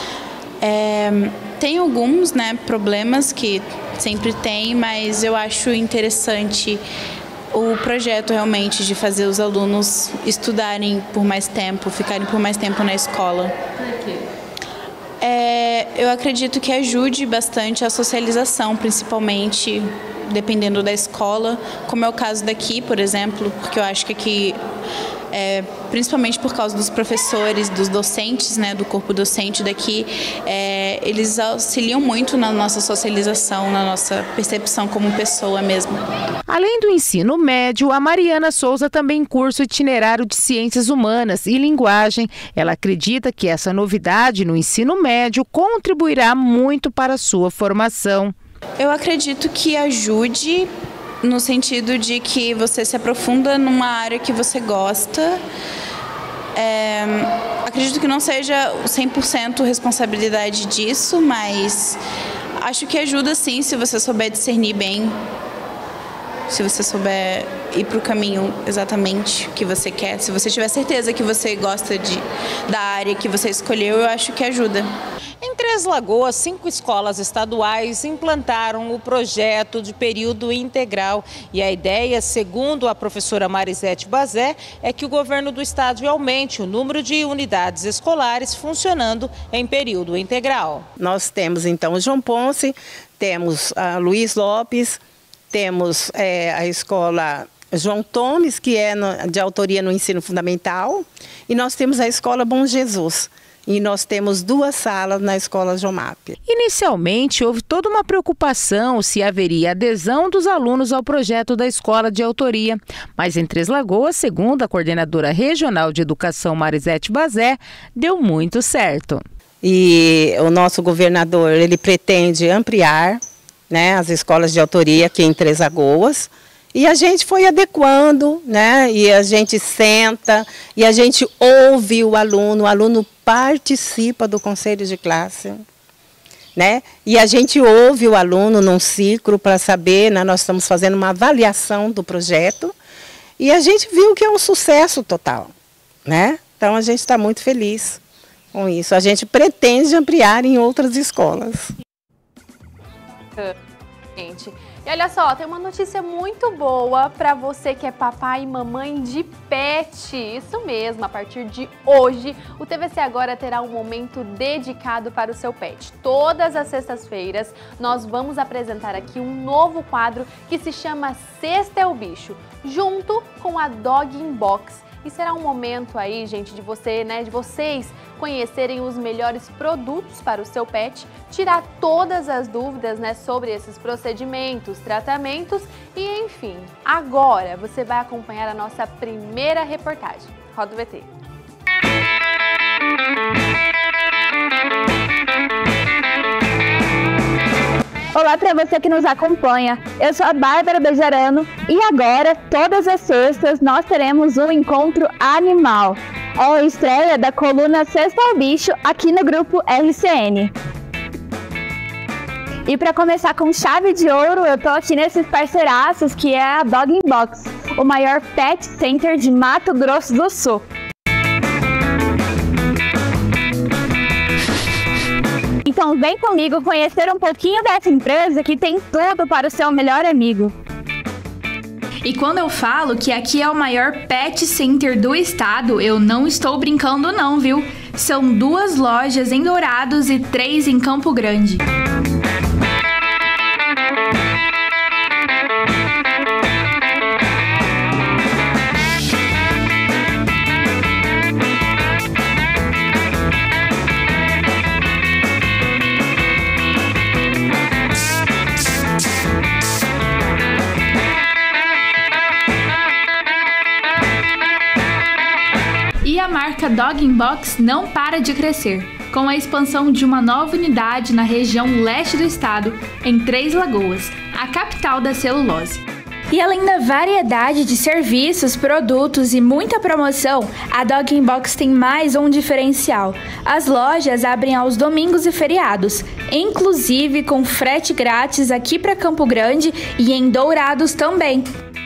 É, tem alguns, né, problemas que sempre tem, mas eu acho interessante o projeto realmente de fazer os alunos estudarem por mais tempo, ficarem por mais tempo na escola. É, eu acredito que ajude bastante a socialização, principalmente dependendo da escola, como é o caso daqui, por exemplo, porque eu acho que aqui, é, principalmente por causa dos professores, dos docentes, né, do corpo docente daqui, é, eles auxiliam muito na nossa socialização, na nossa percepção como pessoa mesmo. Além do ensino médio, a Mariana Souza também cursa o itinerário de Ciências Humanas e Linguagem. Ela acredita que essa novidade no ensino médio contribuirá muito para a sua formação. Eu acredito que ajude no sentido de que você se aprofunda numa área que você gosta. É, acredito que não seja cem por cento responsabilidade disso, mas acho que ajuda sim se você souber discernir bem, se você souber ir para o caminho exatamente que você quer, se você tiver certeza que você gosta de, da área que você escolheu, eu acho que ajuda. Em Três Lagoas, cinco escolas estaduais implantaram o projeto de período integral. E a ideia, segundo a professora Marisete Bazé, é que o governo do estado aumente o número de unidades escolares funcionando em período integral. Nós temos então o João Ponce, temos a Luiz Lopes, temos é, a escola João Tomes, que é no, de autoria no ensino fundamental, e nós temos a escola Bom Jesus. E nós temos duas salas na escola Jomap. Inicialmente, houve toda uma preocupação se haveria adesão dos alunos ao projeto da escola de autoria. Mas em Três Lagoas, segundo a coordenadora regional de educação Marisete Bazé, deu muito certo. E o nosso governador, ele pretende ampliar, né, as escolas de autoria aqui em Três Lagoas. E a gente foi adequando, né? E a gente senta, e a gente ouve o aluno, o aluno participa do conselho de classe, né? E a gente ouve o aluno num ciclo para saber, né? Nós estamos fazendo uma avaliação do projeto, e a gente viu que é um sucesso total, né? Então a gente está muito feliz com isso. A gente pretende ampliar em outras escolas. Gente, e olha só, tem uma notícia muito boa para você que é papai e mamãe de pet. Isso mesmo, a partir de hoje, o T V C Agora terá um momento dedicado para o seu pet. Todas as sextas-feiras, nós vamos apresentar aqui um novo quadro que se chama Sexta é o Bicho, junto com a Dog in Box. E será um momento aí, gente, de você, né, de vocês conhecerem os melhores produtos para o seu pet, tirar todas as dúvidas, né, sobre esses procedimentos, tratamentos e, enfim. Agora você vai acompanhar a nossa primeira reportagem. Roda o V T. Olá para você que nos acompanha, eu sou a Bárbara Bejarano e agora, todas as sextas, nós teremos um encontro animal. É a estreia da coluna Sexta ao Bicho aqui no grupo R C N. E para começar com chave de ouro, eu tô aqui nesses parceiraços que é a Dog in Box, o maior pet center de Mato Grosso do Sul. Então vem comigo conhecer um pouquinho dessa empresa que tem tudo para o seu melhor amigo. E quando eu falo que aqui é o maior pet center do estado, eu não estou brincando não, viu? São duas lojas em Dourados e três em Campo Grande. A marca Dog in Box não para de crescer, com a expansão de uma nova unidade na região leste do estado, em Três Lagoas, a capital da celulose. E além da variedade de serviços, produtos e muita promoção, a Dog in Box tem mais um diferencial. As lojas abrem aos domingos e feriados, inclusive com frete grátis aqui para Campo Grande e em Dourados também.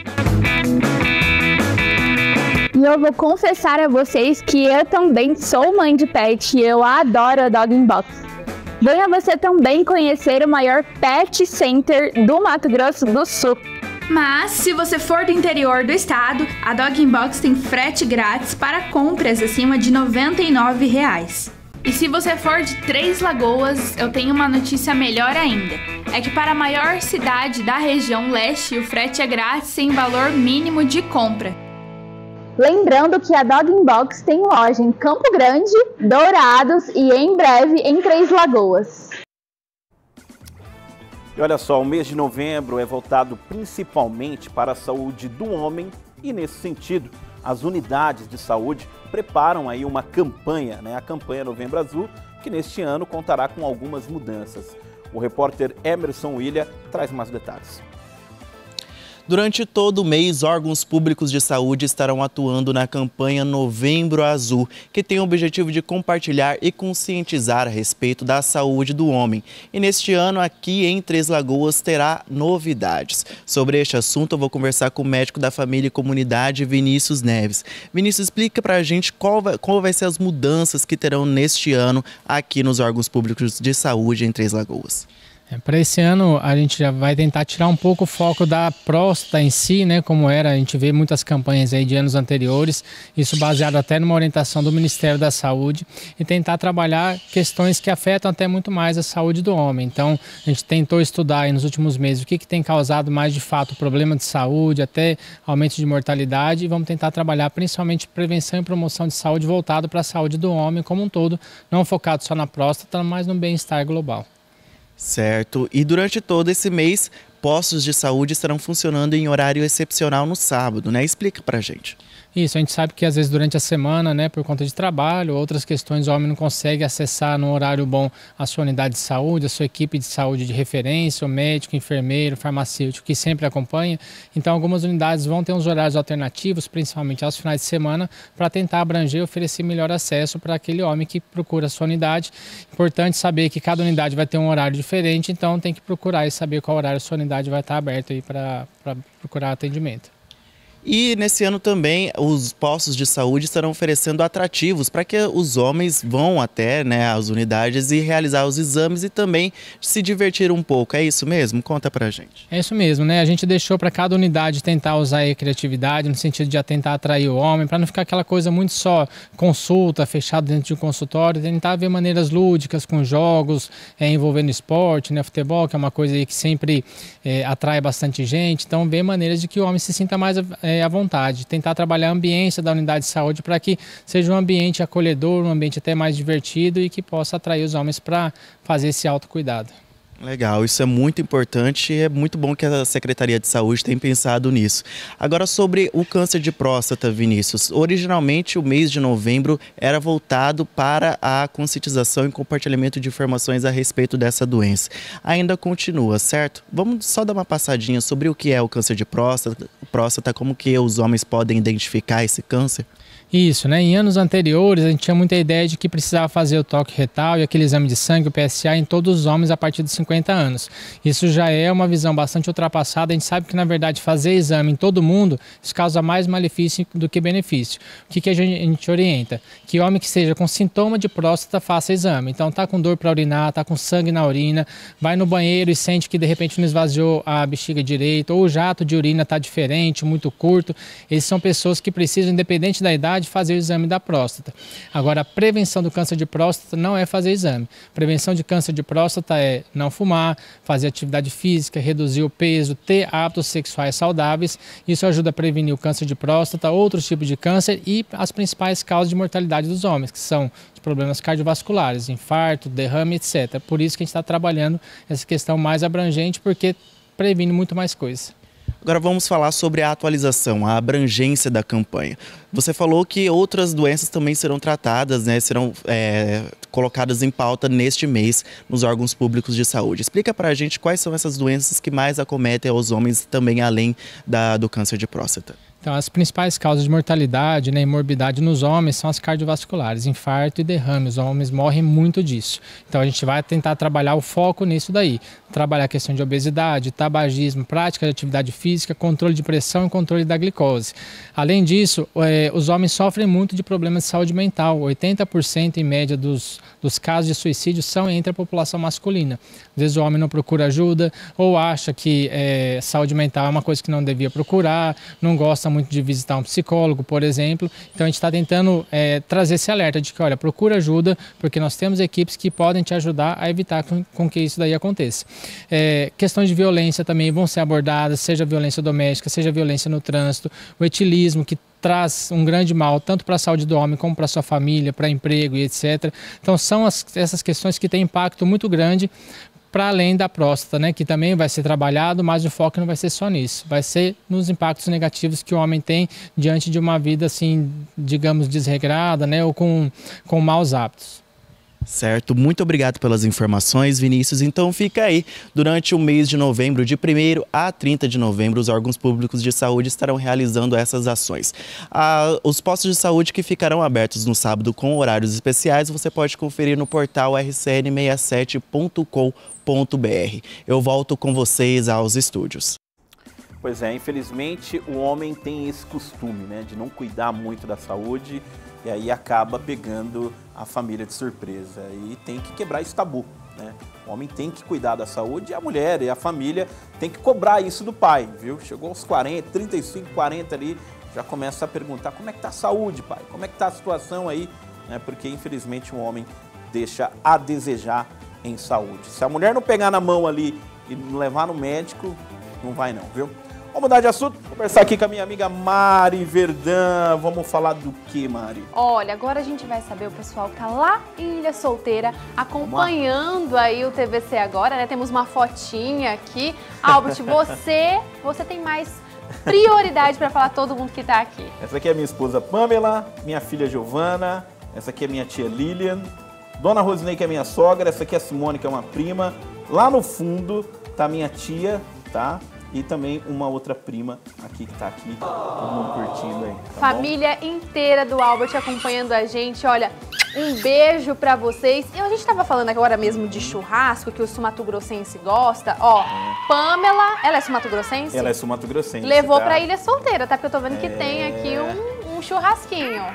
E eu vou confessar a vocês que eu também sou mãe de pet e eu adoro a Dog in Box. Venha você também conhecer o maior pet center do Mato Grosso do Sul. Mas, se você for do interior do estado, a Dog in Box tem frete grátis para compras acima de noventa e nove reais. E se você for de Três Lagoas, eu tenho uma notícia melhor ainda. É que para a maior cidade da região leste, o frete é grátis sem valor mínimo de compra. Lembrando que a Dog Box tem loja em Campo Grande, Dourados e em breve em Três Lagoas. E olha só, o mês de novembro é voltado principalmente para a saúde do homem e, nesse sentido, as unidades de saúde preparam aí uma campanha, né? A campanha Novembro Azul, que neste ano contará com algumas mudanças. O repórter Emerson William traz mais detalhes. Durante todo o mês, órgãos públicos de saúde estarão atuando na campanha Novembro Azul, que tem o objetivo de compartilhar e conscientizar a respeito da saúde do homem. E neste ano, aqui em Três Lagoas, terá novidades. Sobre este assunto, eu vou conversar com o médico da família e comunidade, Vinícius Neves. Vinícius, explica pra gente qual vai, qual vai ser as mudanças que terão neste ano aqui nos órgãos públicos de saúde em Três Lagoas. É, para esse ano a gente já vai tentar tirar um pouco o foco da próstata em si, né, como era, a gente vê muitas campanhas aí de anos anteriores, isso baseado até numa orientação do Ministério da Saúde, e tentar trabalhar questões que afetam até muito mais a saúde do homem. Então a gente tentou estudar aí nos últimos meses o que, que tem causado mais de fato problema de saúde, até aumento de mortalidade, e vamos tentar trabalhar principalmente prevenção e promoção de saúde voltado para a saúde do homem como um todo, não focado só na próstata, mas no bem-estar global. Certo. E durante todo esse mês, postos de saúde estarão funcionando em horário excepcional no sábado, né? Explica pra gente. Isso, a gente sabe que às vezes durante a semana, né, por conta de trabalho, outras questões, o homem não consegue acessar no horário bom a sua unidade de saúde, a sua equipe de saúde de referência, o médico, enfermeiro, farmacêutico, que sempre acompanha. Então algumas unidades vão ter uns horários alternativos, principalmente aos finais de semana, para tentar abranger e oferecer melhor acesso para aquele homem que procura a sua unidade. Importante saber que cada unidade vai ter um horário diferente, então tem que procurar e saber qual horário a sua unidade vai estar aberta aí para procurar atendimento. E nesse ano também os postos de saúde estarão oferecendo atrativos para que os homens vão até, né, as unidades e realizar os exames e também se divertir um pouco. É isso mesmo? Conta pra gente. É isso mesmo, né? A gente deixou para cada unidade tentar usar a criatividade no sentido de tentar atrair o homem, para não ficar aquela coisa muito só consulta, fechado dentro de um consultório, tentar ver maneiras lúdicas com jogos, é, envolvendo esporte, né, futebol, que é uma coisa aí que sempre é, atrai bastante gente. Então ver maneiras de que o homem se sinta mais é, à vontade, tentar trabalhar a ambiência da unidade de saúde para que seja um ambiente acolhedor, um ambiente até mais divertido e que possa atrair os homens para fazer esse autocuidado. Legal, isso é muito importante e é muito bom que a Secretaria de Saúde tenha pensado nisso. Agora sobre o câncer de próstata, Vinícius. Originalmente o mês de novembro era voltado para a conscientização e compartilhamento de informações a respeito dessa doença. Ainda continua, certo? Vamos só dar uma passadinha sobre o que é o câncer de próstata, próstata, como que os homens podem identificar esse câncer? Isso, né? Em anos anteriores a gente tinha muita ideia de que precisava fazer o toque retal e aquele exame de sangue, o P S A, em todos os homens a partir de cinquenta anos. Isso já é uma visão bastante ultrapassada. A gente sabe que, na verdade, fazer exame em todo mundo, isso causa mais malefício do que benefício. O que, que a, gente, a gente orienta? Que homem que seja com sintoma de próstata faça exame. Então, tá com dor para urinar, tá com sangue na urina, vai no banheiro e sente que de repente não esvaziou a bexiga direita, ou o jato de urina está diferente, muito curto. Essas são pessoas que precisam, independente da idade, de fazer o exame da próstata. Agora, a prevenção do câncer de próstata não é fazer exame. Prevenção de câncer de próstata é não fumar, fazer atividade física, reduzir o peso, ter hábitos sexuais saudáveis. Isso ajuda a prevenir o câncer de próstata, outros tipos de câncer e as principais causas de mortalidade dos homens, que são os problemas cardiovasculares, infarto, derrame, etcétera. Por isso que a gente está trabalhando essa questão mais abrangente, porque previne muito mais coisas. Agora vamos falar sobre a atualização, a abrangência da campanha. Você falou que outras doenças também serão tratadas, né, serão é, colocadas em pauta neste mês nos órgãos públicos de saúde. Explica pra gente quais são essas doenças que mais acometem aos homens também além da, do câncer de próstata. Então, as principais causas de mortalidade, né, e morbidade nos homens são as cardiovasculares, infarto e derrame. Os homens morrem muito disso. Então, a gente vai tentar trabalhar o foco nisso daí. Trabalhar a questão de obesidade, tabagismo, prática de atividade física, controle de pressão e controle da glicose. Além disso, eh, os homens sofrem muito de problemas de saúde mental. oitenta por cento em média dos, dos casos de suicídio são entre a população masculina. Às vezes o homem não procura ajuda ou acha que eh, saúde mental é uma coisa que não devia procurar, não gosta muito de visitar um psicólogo, por exemplo. Então a gente está tentando é, trazer esse alerta de que, olha, procura ajuda, porque nós temos equipes que podem te ajudar a evitar com, com que isso daí aconteça. É, questões de violência também vão ser abordadas, seja violência doméstica, seja violência no trânsito, o etilismo, que traz um grande mal, tanto para a saúde do homem como para a sua família, para emprego e etcétera. Então são as, essas questões que têm impacto muito grande para além da próstata, né, que também vai ser trabalhado, mas o foco não vai ser só nisso, vai ser nos impactos negativos que o homem tem diante de uma vida, assim, digamos, desregrada, né, ou com, com maus hábitos. Certo, muito obrigado pelas informações, Vinícius. Então fica aí, durante o mês de novembro, de primeiro a trinta de novembro, os órgãos públicos de saúde estarão realizando essas ações. Ah, os postos de saúde que ficarão abertos no sábado com horários especiais, você pode conferir no portal r c n sessenta e sete ponto com ponto b r. Eu volto com vocês aos estúdios. Pois é, infelizmente o homem tem esse costume, né, de não cuidar muito da saúde e aí acaba pegando a família de surpresa. E tem que quebrar esse tabu, né? O homem tem que cuidar da saúde e a mulher e a família tem que cobrar isso do pai, viu? Chegou aos quarenta, trinta e cinco, quarenta ali, já começa a perguntar como é que tá a saúde, pai? Como é que tá a situação aí? Né? Porque infelizmente o homem deixa a desejar em saúde. Se a mulher não pegar na mão ali e não levar no médico, não vai não, viu? Vamos mudar de assunto, vou conversar aqui com a minha amiga Mari Verdão. Vamos falar do que, Mari? Olha, agora a gente vai saber o pessoal que tá lá em Ilha Solteira acompanhando aí o T V C agora, né? Temos uma fotinha aqui. Albert, você, você tem mais prioridade para falar todo mundo que tá aqui. Essa aqui é minha esposa Pamela, minha filha Giovana, essa aqui é minha tia Lilian, Dona Rosinei, que é minha sogra, essa aqui é a Simone, que é uma prima. Lá no fundo tá minha tia, tá? E também uma outra prima aqui que tá aqui, todo mundo curtindo aí. Tá Família bom? inteira do Albert acompanhando a gente. Olha, um beijo pra vocês. E a gente tava falando agora mesmo de churrasco, que o sumatogrossense gosta. Ó, Pamela, ela é sumatogrossense? Ela é sumatogrossense. Levou tá? pra Ilha Solteira, tá? Porque eu tô vendo é... que tem aqui um, um churrasquinho.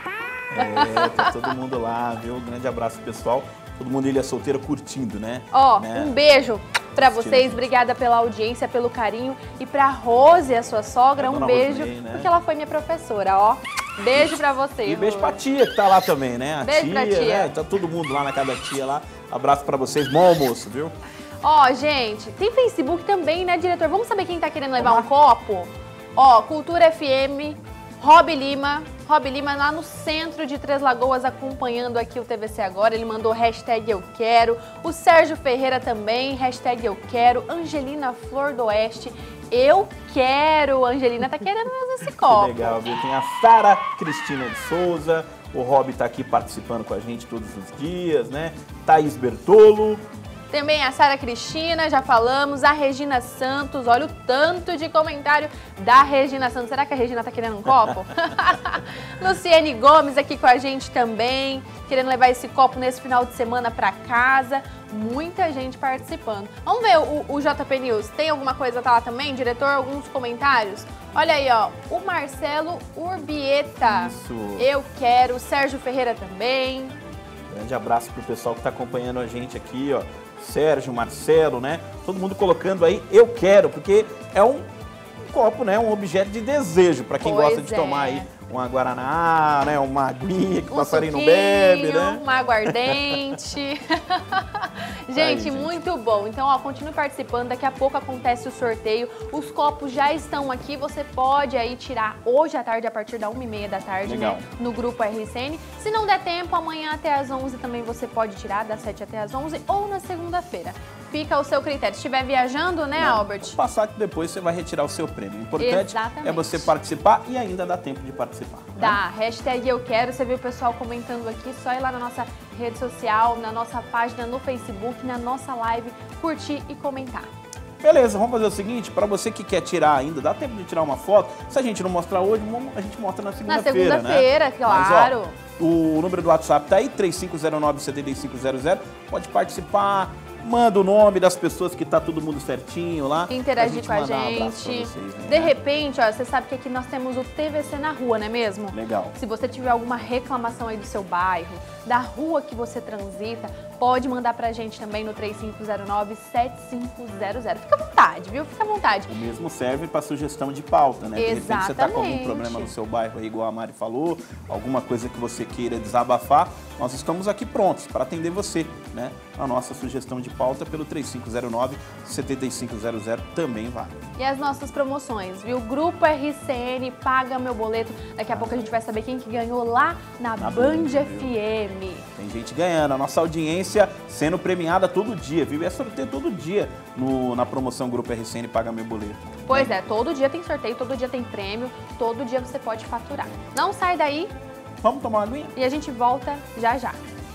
É, tá todo mundo lá, viu? Um grande abraço, pessoal. Todo mundo Ilha Solteira curtindo, né? Ó, né? um beijo pra vocês, obrigada pela audiência, pelo carinho. E pra Rose, a sua sogra, é um beijo, Rosinei, né? porque ela foi minha professora, ó. Beijo pra você, E beijo Rose. pra tia que tá lá também, né? A Beijo tia, pra tia. né? Tá todo mundo lá na casa da tia lá. Abraço pra vocês, bom almoço, viu? Ó, gente, tem Facebook também, né, diretor? Vamos saber quem tá querendo levar um copo? Ó, Cultura F M, Rob Lima. Rob Lima lá no centro de Três Lagoas acompanhando aqui o T V C Agora. Ele mandou hashtag eu quero. O Sérgio Ferreira também, hashtag eu quero. Angelina Flor do Oeste, eu quero. Angelina tá querendo mesmo esse copo. Que legal, viu? Tem a Sara Cristina de Souza. O Rob tá aqui participando com a gente todos os dias, né? Thaís Bertolo. Também a Sara Cristina, já falamos, a Regina Santos, olha o tanto de comentário da Regina Santos. Será que a Regina tá querendo um copo? Luciene Gomes aqui com a gente também, querendo levar esse copo nesse final de semana para casa. Muita gente participando. Vamos ver o, o J P News, tem alguma coisa tá lá também, diretor? Alguns comentários? Olha aí, ó, o Marcelo Urbieta. Isso. Eu quero, o Sérgio Ferreira também. Grande abraço pro pessoal que tá acompanhando a gente aqui, ó. Sérgio, Marcelo, né? Todo mundo colocando aí, eu quero, porque é um copo, né? Um objeto de desejo para quem Pois gosta de é. tomar aí uma guaraná, né? Uma aguinha que o Um passarinho não suquinho, bebe, né? uma aguardente. Gente, gente. muito bom. Então, ó, continue participando. Daqui a pouco acontece o sorteio. Os copos já estão aqui. Você pode aí tirar hoje à tarde, a partir da uma e meia da tarde, Legal. né? No grupo R C N. Se não der tempo, amanhã até às onze também você pode tirar, das sete até às onze, ou na segunda-feira. Fica ao seu critério. Se estiver viajando, né, Não, Albert? vou passar que depois você vai retirar o seu prêmio. O importante Exatamente. é você participar e ainda dá tempo de participar. né? Dá, hashtag eu quero, você viu o pessoal comentando aqui, só ir lá na nossa rede social, na nossa página, no Facebook, na nossa live, curtir e comentar. Beleza, vamos fazer o seguinte, para você que quer tirar ainda, dá tempo de tirar uma foto. Se a gente não mostrar hoje, a gente mostra na segunda-feira, Na segunda-feira, né? claro. Mas, ó, o número do WhatsApp tá aí, três cinco zero nove, sete cinco zero zero. Pode participar, manda o nome das pessoas que tá todo mundo certinho lá. Interagir com a mandar um abraço pra gente. vocês, né? De repente, ó, você sabe que aqui nós temos o T V C na rua, não é mesmo? Legal. Se você tiver alguma reclamação aí do seu bairro, da rua que você transita, pode mandar pra gente também no três cinco zero nove, sete cinco zero zero. Fica à vontade, viu? Fica à vontade. O mesmo serve para sugestão de pauta, né? De repente você tá com algum Exatamente. problema no seu bairro aí, igual a Mari falou, alguma coisa que você queira desabafar, nós estamos aqui prontos para atender você, né? A nossa sugestão de pauta pelo três cinco zero nove, sete cinco zero zero também vale. E as nossas promoções, viu? Grupo R C N, paga meu boleto. Daqui a pouco a gente vai saber quem que ganhou lá na, na Band, Band F M. Tem gente ganhando, a nossa audiência sendo premiada todo dia, viu? É sorteio todo dia no, na promoção Grupo R C N, paga meu boleto. Pois é, todo dia tem sorteio, todo dia tem prêmio, todo dia você pode faturar. Não sai daí. Vamos tomar uma aguinha? E a gente volta já já.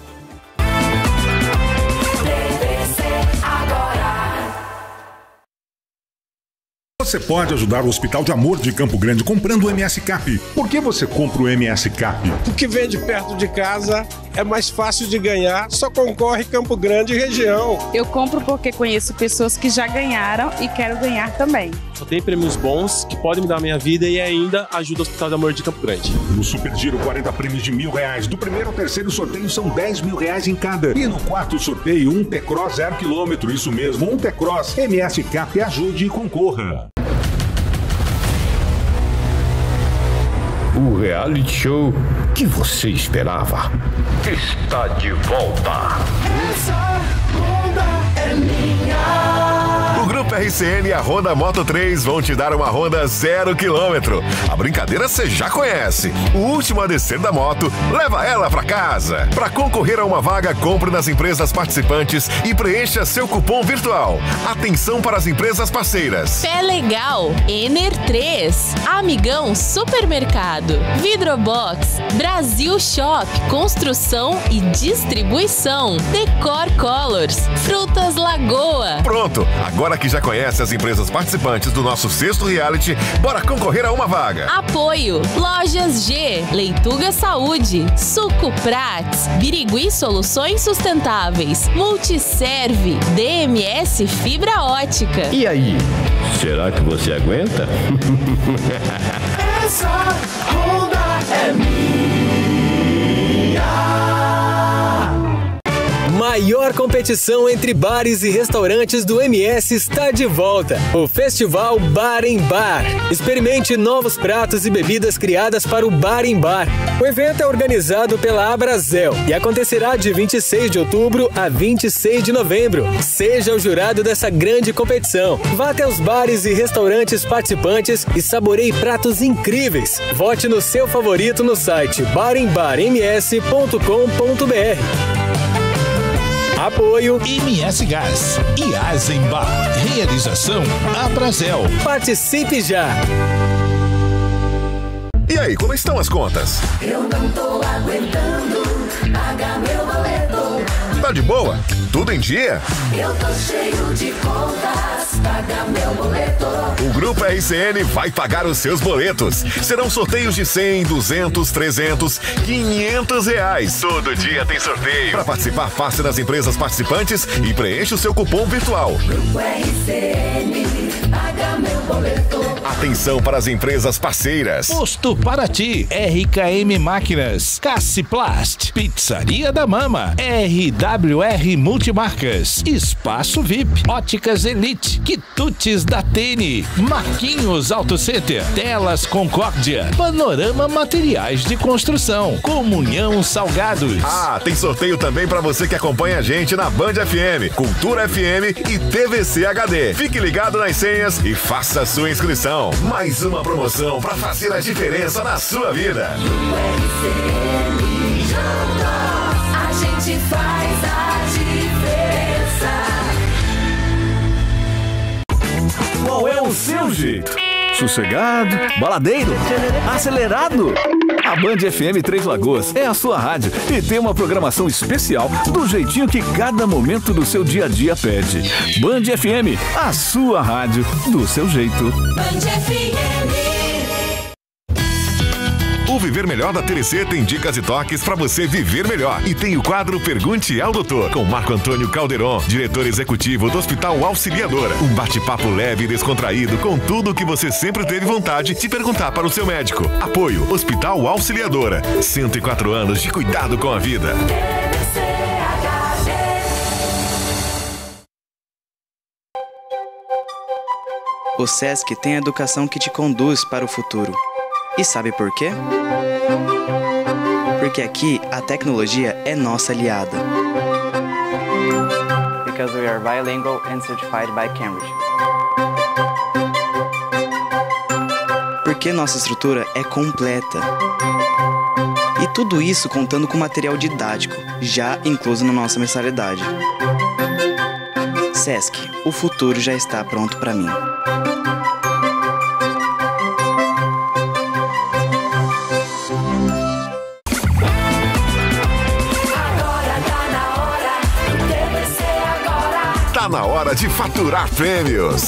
Você pode ajudar o Hospital de Amor de Campo Grande comprando o M S Cap. Por que você compra o M S Cap? Porque vende perto de casa, é mais fácil de ganhar, só concorre Campo Grande e região. Eu compro porque conheço pessoas que já ganharam e quero ganhar também. Só tem prêmios bons que podem mudar a minha vida e ainda ajuda o Hospital de Amor de Campo Grande. No Super Giro, quarenta prêmios de mil reais. Do primeiro ao terceiro sorteio são dez mil reais em cada. E no quarto sorteio, um T-Cross zero quilômetro. Isso mesmo, um T-Cross. M S Cap, ajude e concorra. O reality show que você esperava está de volta. Essa onda é minha. O Grupo R C N e a Honda Moto três vão te dar uma Honda zero quilômetro. A brincadeira você já conhece. O último a descer da moto, leva ela pra casa. Para concorrer a uma vaga, compre nas empresas participantes e preencha seu cupom virtual. Atenção para as empresas parceiras. Pé Legal, Ener três, Amigão Supermercado, Vidrobox, Brasil Shop, Construção e Distribuição, Decor Colors, Frutas Lagoa. Pronto, agora que já conhece as empresas participantes do nosso sexto reality, bora concorrer a uma vaga. Apoio, Lojas G, Leituga Saúde, Suco Prats, Birigui Soluções Sustentáveis, Multiserve, D M S Fibra Ótica. E aí, será que você aguenta? Essa onda é minha. Maior competição entre bares e restaurantes do M S está de volta. O Festival Bar em Bar. Experimente novos pratos e bebidas criadas para o Bar em Bar. O evento é organizado pela Abrazel e acontecerá de vinte e seis de outubro a vinte e seis de novembro. Seja o jurado dessa grande competição. Vá até os bares e restaurantes participantes e saboreie pratos incríveis. Vote no seu favorito no site bar em bar m s ponto com ponto b r. Apoio M S Gás e Azenbar. Realização Abrazel. Participe já! E aí, como estão as contas? Eu não tô aguentando pagar meu boleto. Tá de boa? Tudo em dia? Eu tô cheio de contas, paga meu boleto. O Grupo R C N vai pagar os seus boletos. Serão sorteios de cem, duzentos, trezentos, quinhentos reais. Todo dia tem sorteio. Para participar, faça nas empresas participantes e preencha o seu cupom virtual. Grupo R C N, paga meu boleto. Atenção para as empresas parceiras. Posto Paraty, R K M Máquinas, Cassiplast, Pizzaria da Mama, R W R Multimarcas, Espaço V I P, Óticas Elite, Quitutes da Tene, Marquinhos Auto Center, Telas Concórdia, Panorama Materiais de Construção, Comunhão Salgados. Ah, tem sorteio também para você que acompanha a gente na Band F M, Cultura F M e T V C H D. Fique ligado nas senhas e faça a sua inscrição. Mais uma promoção para fazer a diferença na sua vida. No R C N juntos, a gente faz a diferença. Qual é o seu jeito? Sossegado? Baladeiro? Acelerado? A Band F M Três Lagoas é a sua rádio e tem uma programação especial do jeitinho que cada momento do seu dia a dia pede. Band F M, a sua rádio do seu jeito. Band F M. O Viver Melhor da T L C tem dicas e toques para você viver melhor. E tem o quadro Pergunte ao Doutor, com Marco Antônio Calderon, diretor executivo do Hospital Auxiliadora. Um bate-papo leve e descontraído com tudo o que você sempre teve vontade de perguntar para o seu médico. Apoio Hospital Auxiliadora. cento e quatro anos de cuidado com a vida. T V C H D. O Sesc tem a educação que te conduz para o futuro. E sabe por quê? Porque aqui a tecnologia é nossa aliada. Because we are bilingual and certified by Cambridge. Porque nossa estrutura é completa. E tudo isso contando com material didático, já incluso na nossa mensalidade. Sesc, o futuro já está pronto para mim. Tá na hora de faturar prêmios.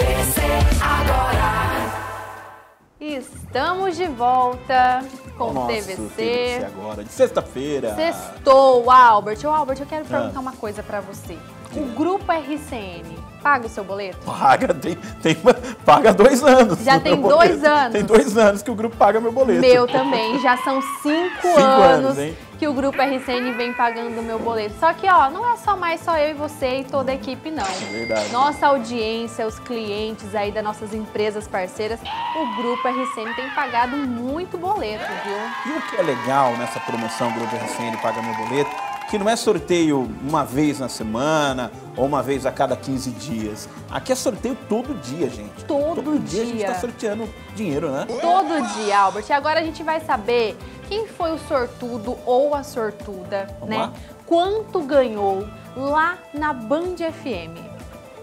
Estamos de volta com o T V C. T V C agora, de sexta-feira. Sextou, Albert. Ô, Albert, eu quero perguntar Ah. uma coisa pra você. O Grupo R C N paga o seu boleto? Paga, tem, tem, paga dois anos. Já tem meu dois boleto. anos? Tem dois anos que o grupo paga meu boleto. Meu também. Já são cinco, Cinco anos, anos, hein? que o Grupo R C N vem pagando o meu boleto. Só que, ó, não é só mais só eu e você e toda a equipe, não. É verdade. Nossa audiência, os clientes aí das nossas empresas parceiras, o Grupo R C N tem pagado muito boleto, viu? E o que é legal nessa promoção Grupo R C N Paga Meu Boleto, que não é sorteio uma vez na semana ou uma vez a cada quinze dias. Aqui é sorteio todo dia, gente. Todo, todo dia. a gente dia. está sorteando dinheiro, né? Todo dia, Albert. E agora a gente vai saber quem foi o sortudo ou a sortuda, Vamos né? lá? Quanto ganhou lá na Band F M.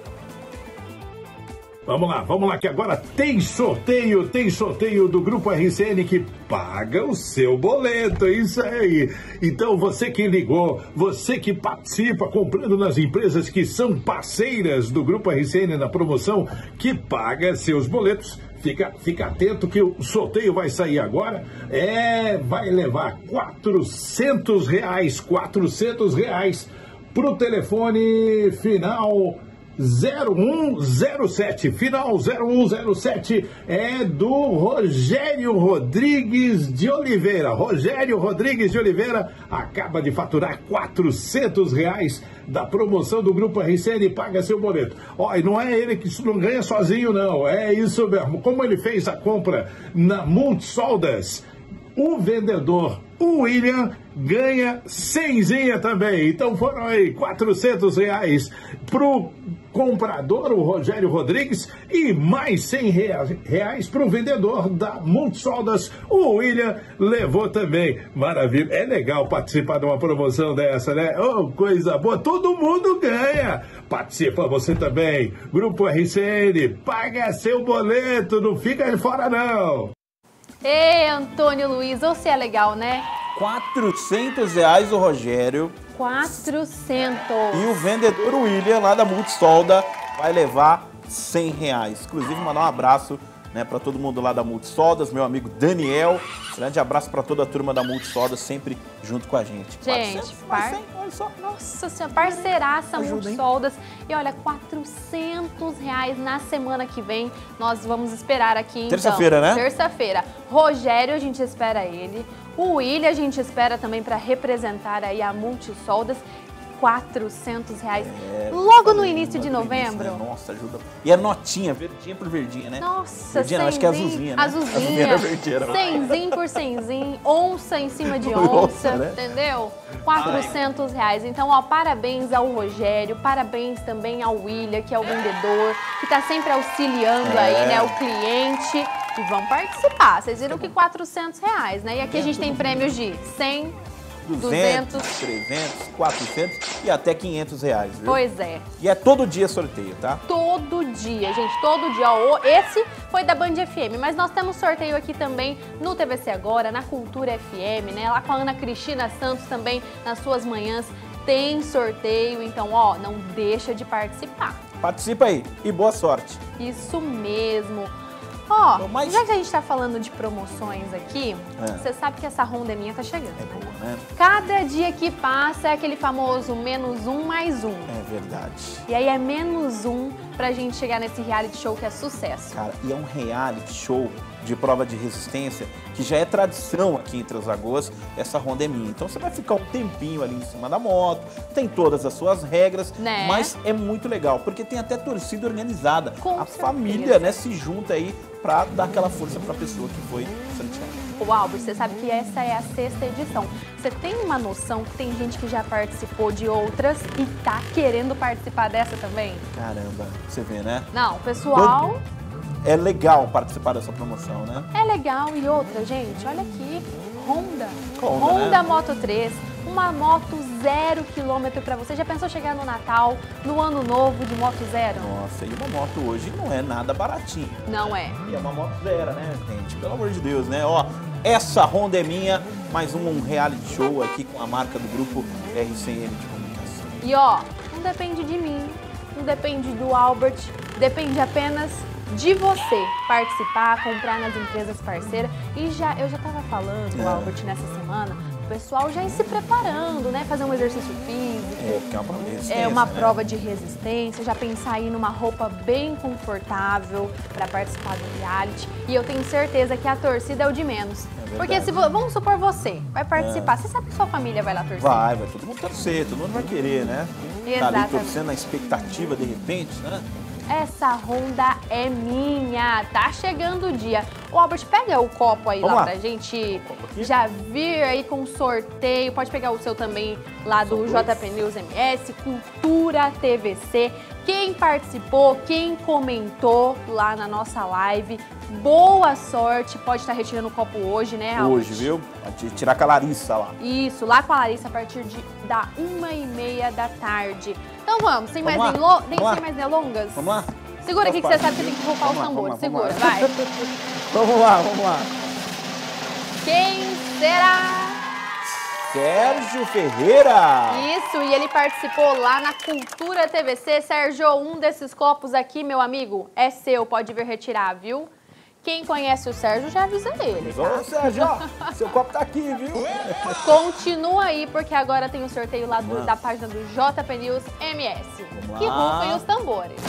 Vamos lá, vamos lá, que agora tem sorteio, tem sorteio do Grupo R C N que paga o seu boleto, é isso aí. Então você que ligou, você que participa comprando nas empresas que são parceiras do Grupo R C N na promoção, que paga seus boletos, fica, fica atento que o sorteio vai sair agora, é, vai levar quatrocentos reais, quatrocentos reais pro telefone final zero um zero sete, final zero um zero sete, é do Rogério Rodrigues de Oliveira. Rogério Rodrigues de Oliveira acaba de faturar quatrocentos reais da promoção do Grupo R C N Paga Seu Boleto. Ó, e não é ele que não ganha sozinho, não, é isso mesmo. Como ele fez a compra na Multisoldas, o vendedor, o William, ganha cenzinha também. Então foram aí quatrocentos reais pro comprador, o Rogério Rodrigues, e mais cem reais pro vendedor da Multisoldas, o William, levou também. Maravilha. É legal participar de uma promoção dessa, né? Oh, coisa boa. Todo mundo ganha. Participa você também. Grupo R C N, paga seu boleto, não fica de fora não. Ei, Antônio Luiz, você é legal, né? quatrocentos reais o Rogério. quatrocentos. E o vendedor William, lá da Multisolda, vai levar cem reais. Inclusive, mandar um abraço, né, para todo mundo lá da Multisoldas, meu amigo Daniel. Grande abraço para toda a turma da Multisoldas, sempre junto com a gente. Gente, par... Nossa senhora, parceiraça Multisoldas. E olha, quatrocentos reais na semana que vem. Nós vamos esperar aqui, então. Terça-feira, né? Terça-feira. Rogério, a gente espera ele. O William, a gente espera também para representar aí a Multisoldas. quatrocentos reais. É, logo no início de novembro. Início, né? Nossa, ajuda. E é notinha, verdinha por verdinha, né? Nossa, verdinha, não, acho que é azulzinha, né? Azulzinha. Azulzinha, verdinha, não. Cenzinho por cenzinho, onça em cima de Onça, onça, né? entendeu? quatrocentos reais. Então, ó, parabéns ao Rogério, parabéns também ao William, que é o vendedor, que tá sempre auxiliando É. aí, né, o cliente. E vão participar. Vocês viram que quatrocentos reais, né? E aqui a gente tem prêmios de cem, duzentos, trezentos, quatrocentos e até quinhentos reais, viu? Pois é. E é todo dia sorteio, tá? Todo dia, gente, todo dia. Ó, esse foi da Band F M, mas nós temos sorteio aqui também no T V C Agora, na Cultura F M, né? Lá com a Ana Cristina Santos também, nas suas manhãs, tem sorteio. Então, ó, não deixa de participar. Participa aí e boa sorte. Isso mesmo. Ó, já que a gente tá falando de promoções aqui, É. você sabe que essa rondelinha tá chegando, né? Né? Cada dia que passa é aquele famoso menos um mais um. É verdade. E aí é menos um pra gente chegar nesse reality show que é sucesso. Cara, e é um reality show de prova de resistência que já é tradição aqui em Três Lagoas, essa Honda é minha. Então você vai ficar um tempinho ali em cima da moto, tem todas as suas regras, né? Mas é muito legal, porque tem até torcida organizada. Com a certeza. família, né, se junta aí pra dar aquela força pra pessoa que foi sorteada. O Albert, você sabe que essa é a sexta edição. Você tem uma noção que tem gente que já participou de outras e tá querendo participar dessa também? Caramba, você vê, né? Não, pessoal... Quando... É legal participar dessa promoção, né? É legal. E outra, gente, olha aqui, Honda. Honda, Honda né? Moto três, uma moto zero quilômetro pra você. Já pensou chegar no Natal, no Ano Novo de moto zero? Nossa, e uma moto hoje não é nada baratinha. Não é. E é uma moto zero, né, gente? Pelo amor de Deus, né? Ó, essa Honda é minha, mais um, um reality show aqui com a marca do grupo R C N de comunicação. E ó, não depende de mim, não depende do Albert, depende apenas de você participar, comprar nas empresas parceiras. E já, eu já estava falando, É. Albert, nessa semana, o pessoal já ir se preparando, né? Fazer um exercício físico. É, porque é uma prova de resistência, É uma né? prova de resistência, já pensar aí numa roupa bem confortável para participar do reality. E eu tenho certeza que a torcida é o de menos. verdade. Porque se vo- vamos supor você vai participar, É. você sabe que sua família vai lá torcer? Vai, vai todo mundo torcer, todo mundo vai querer, né? Tá ali Exatamente. torcendo na expectativa de repente, né? Essa Honda é minha, tá chegando o dia. Ô Albert, pega o copo aí Vamos lá lá. pra gente já vir aí com sorteio. Pode pegar o seu também lá do J P News M S, Cultura T V C. Quem participou, quem comentou lá na nossa live, boa sorte. Pode estar retirando o copo hoje, né, Albert? Hoje, viu? Pode tirar com a Larissa lá. Isso, lá com a Larissa a partir de, da uma e meia da tarde. Então vamos, sem, Vamos mais, lá, delo- vamos lá. sem mais delongas? Vamos lá? Segura aqui que Opa. você sabe que tem que roubar os Vamos lá, tambores. vamos lá, Segura, vamos lá. vai. Vamos lá, vamos lá. Quem será? Sérgio Ferreira. Isso, e ele participou lá na Cultura T V C. Sérgio, um desses copos aqui, meu amigo, é seu, pode vir retirar, viu? Quem conhece o Sérgio já avisa ele, tá? Ô, Sérgio, ó, seu copo tá aqui, viu? Continua aí, porque agora tem o sorteio lá do- Vamos lá. da página do J P News M S. Vamos Que lá. rufem os tambores.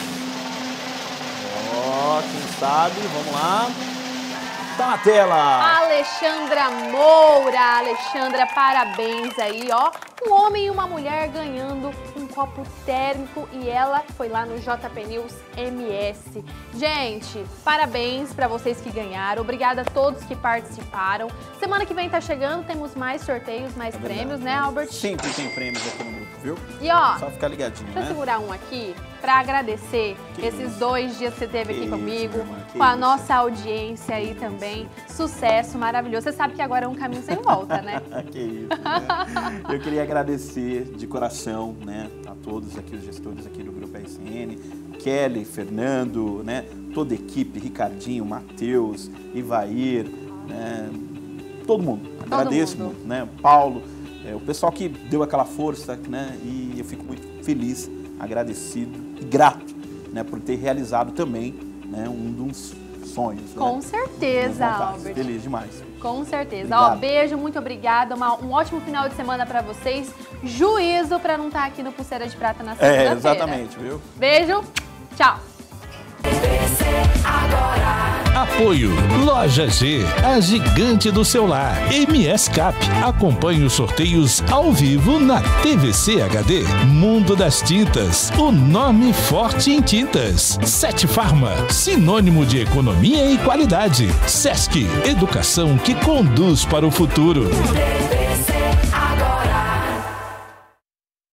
Ó, quem sabe, vamos lá. Tá na tela. Alexandra Moura, Alexandra, parabéns aí, ó. Um homem e uma mulher ganhando um copo térmico e ela foi lá no J P News M S. Gente, parabéns pra vocês que ganharam, obrigada a todos que participaram. Semana que vem tá chegando, temos mais sorteios, mais É prêmios, verdade. né, Albert? Sempre tem prêmios aqui no grupo, viu? E ó, Só ficar ligadinho, deixa eu né? segurar um aqui pra agradecer Que esses isso. dois dias que você esteve Que aqui isso, comigo, minha irmã, que com a isso. nossa audiência aí também. Sucesso, maravilhoso. Você sabe que agora é um caminho sem volta, né? Que isso, né? Eu queria agradecer de coração, né, a todos aqui, os gestores aqui do Grupo R C N, Kelly, Fernando, né, toda a equipe, Ricardinho, Matheus, Ivair, né, todo mundo. Agradeço, mundo. né, Paulo, é, o pessoal que deu aquela força, né, e eu fico muito feliz, agradecido e grato, né, por ter realizado também, né, um dos sonhos. Com né, certeza, minhas vontades. Albert. Feliz demais. Com certeza. Obrigado. Ó, beijo, muito obrigada. Uma- um ótimo final de semana pra vocês. Juízo pra não estar aqui no Pulseira de Prata na segunda-feira. É, exatamente, viu? Beijo, tchau. Apoio Loja G, a gigante do celular. M S Cap. Acompanhe os sorteios ao vivo na T V C H D. Mundo das Tintas, o nome forte em tintas. Sete Farma, sinônimo de economia e qualidade. Sesc, educação que conduz para o futuro.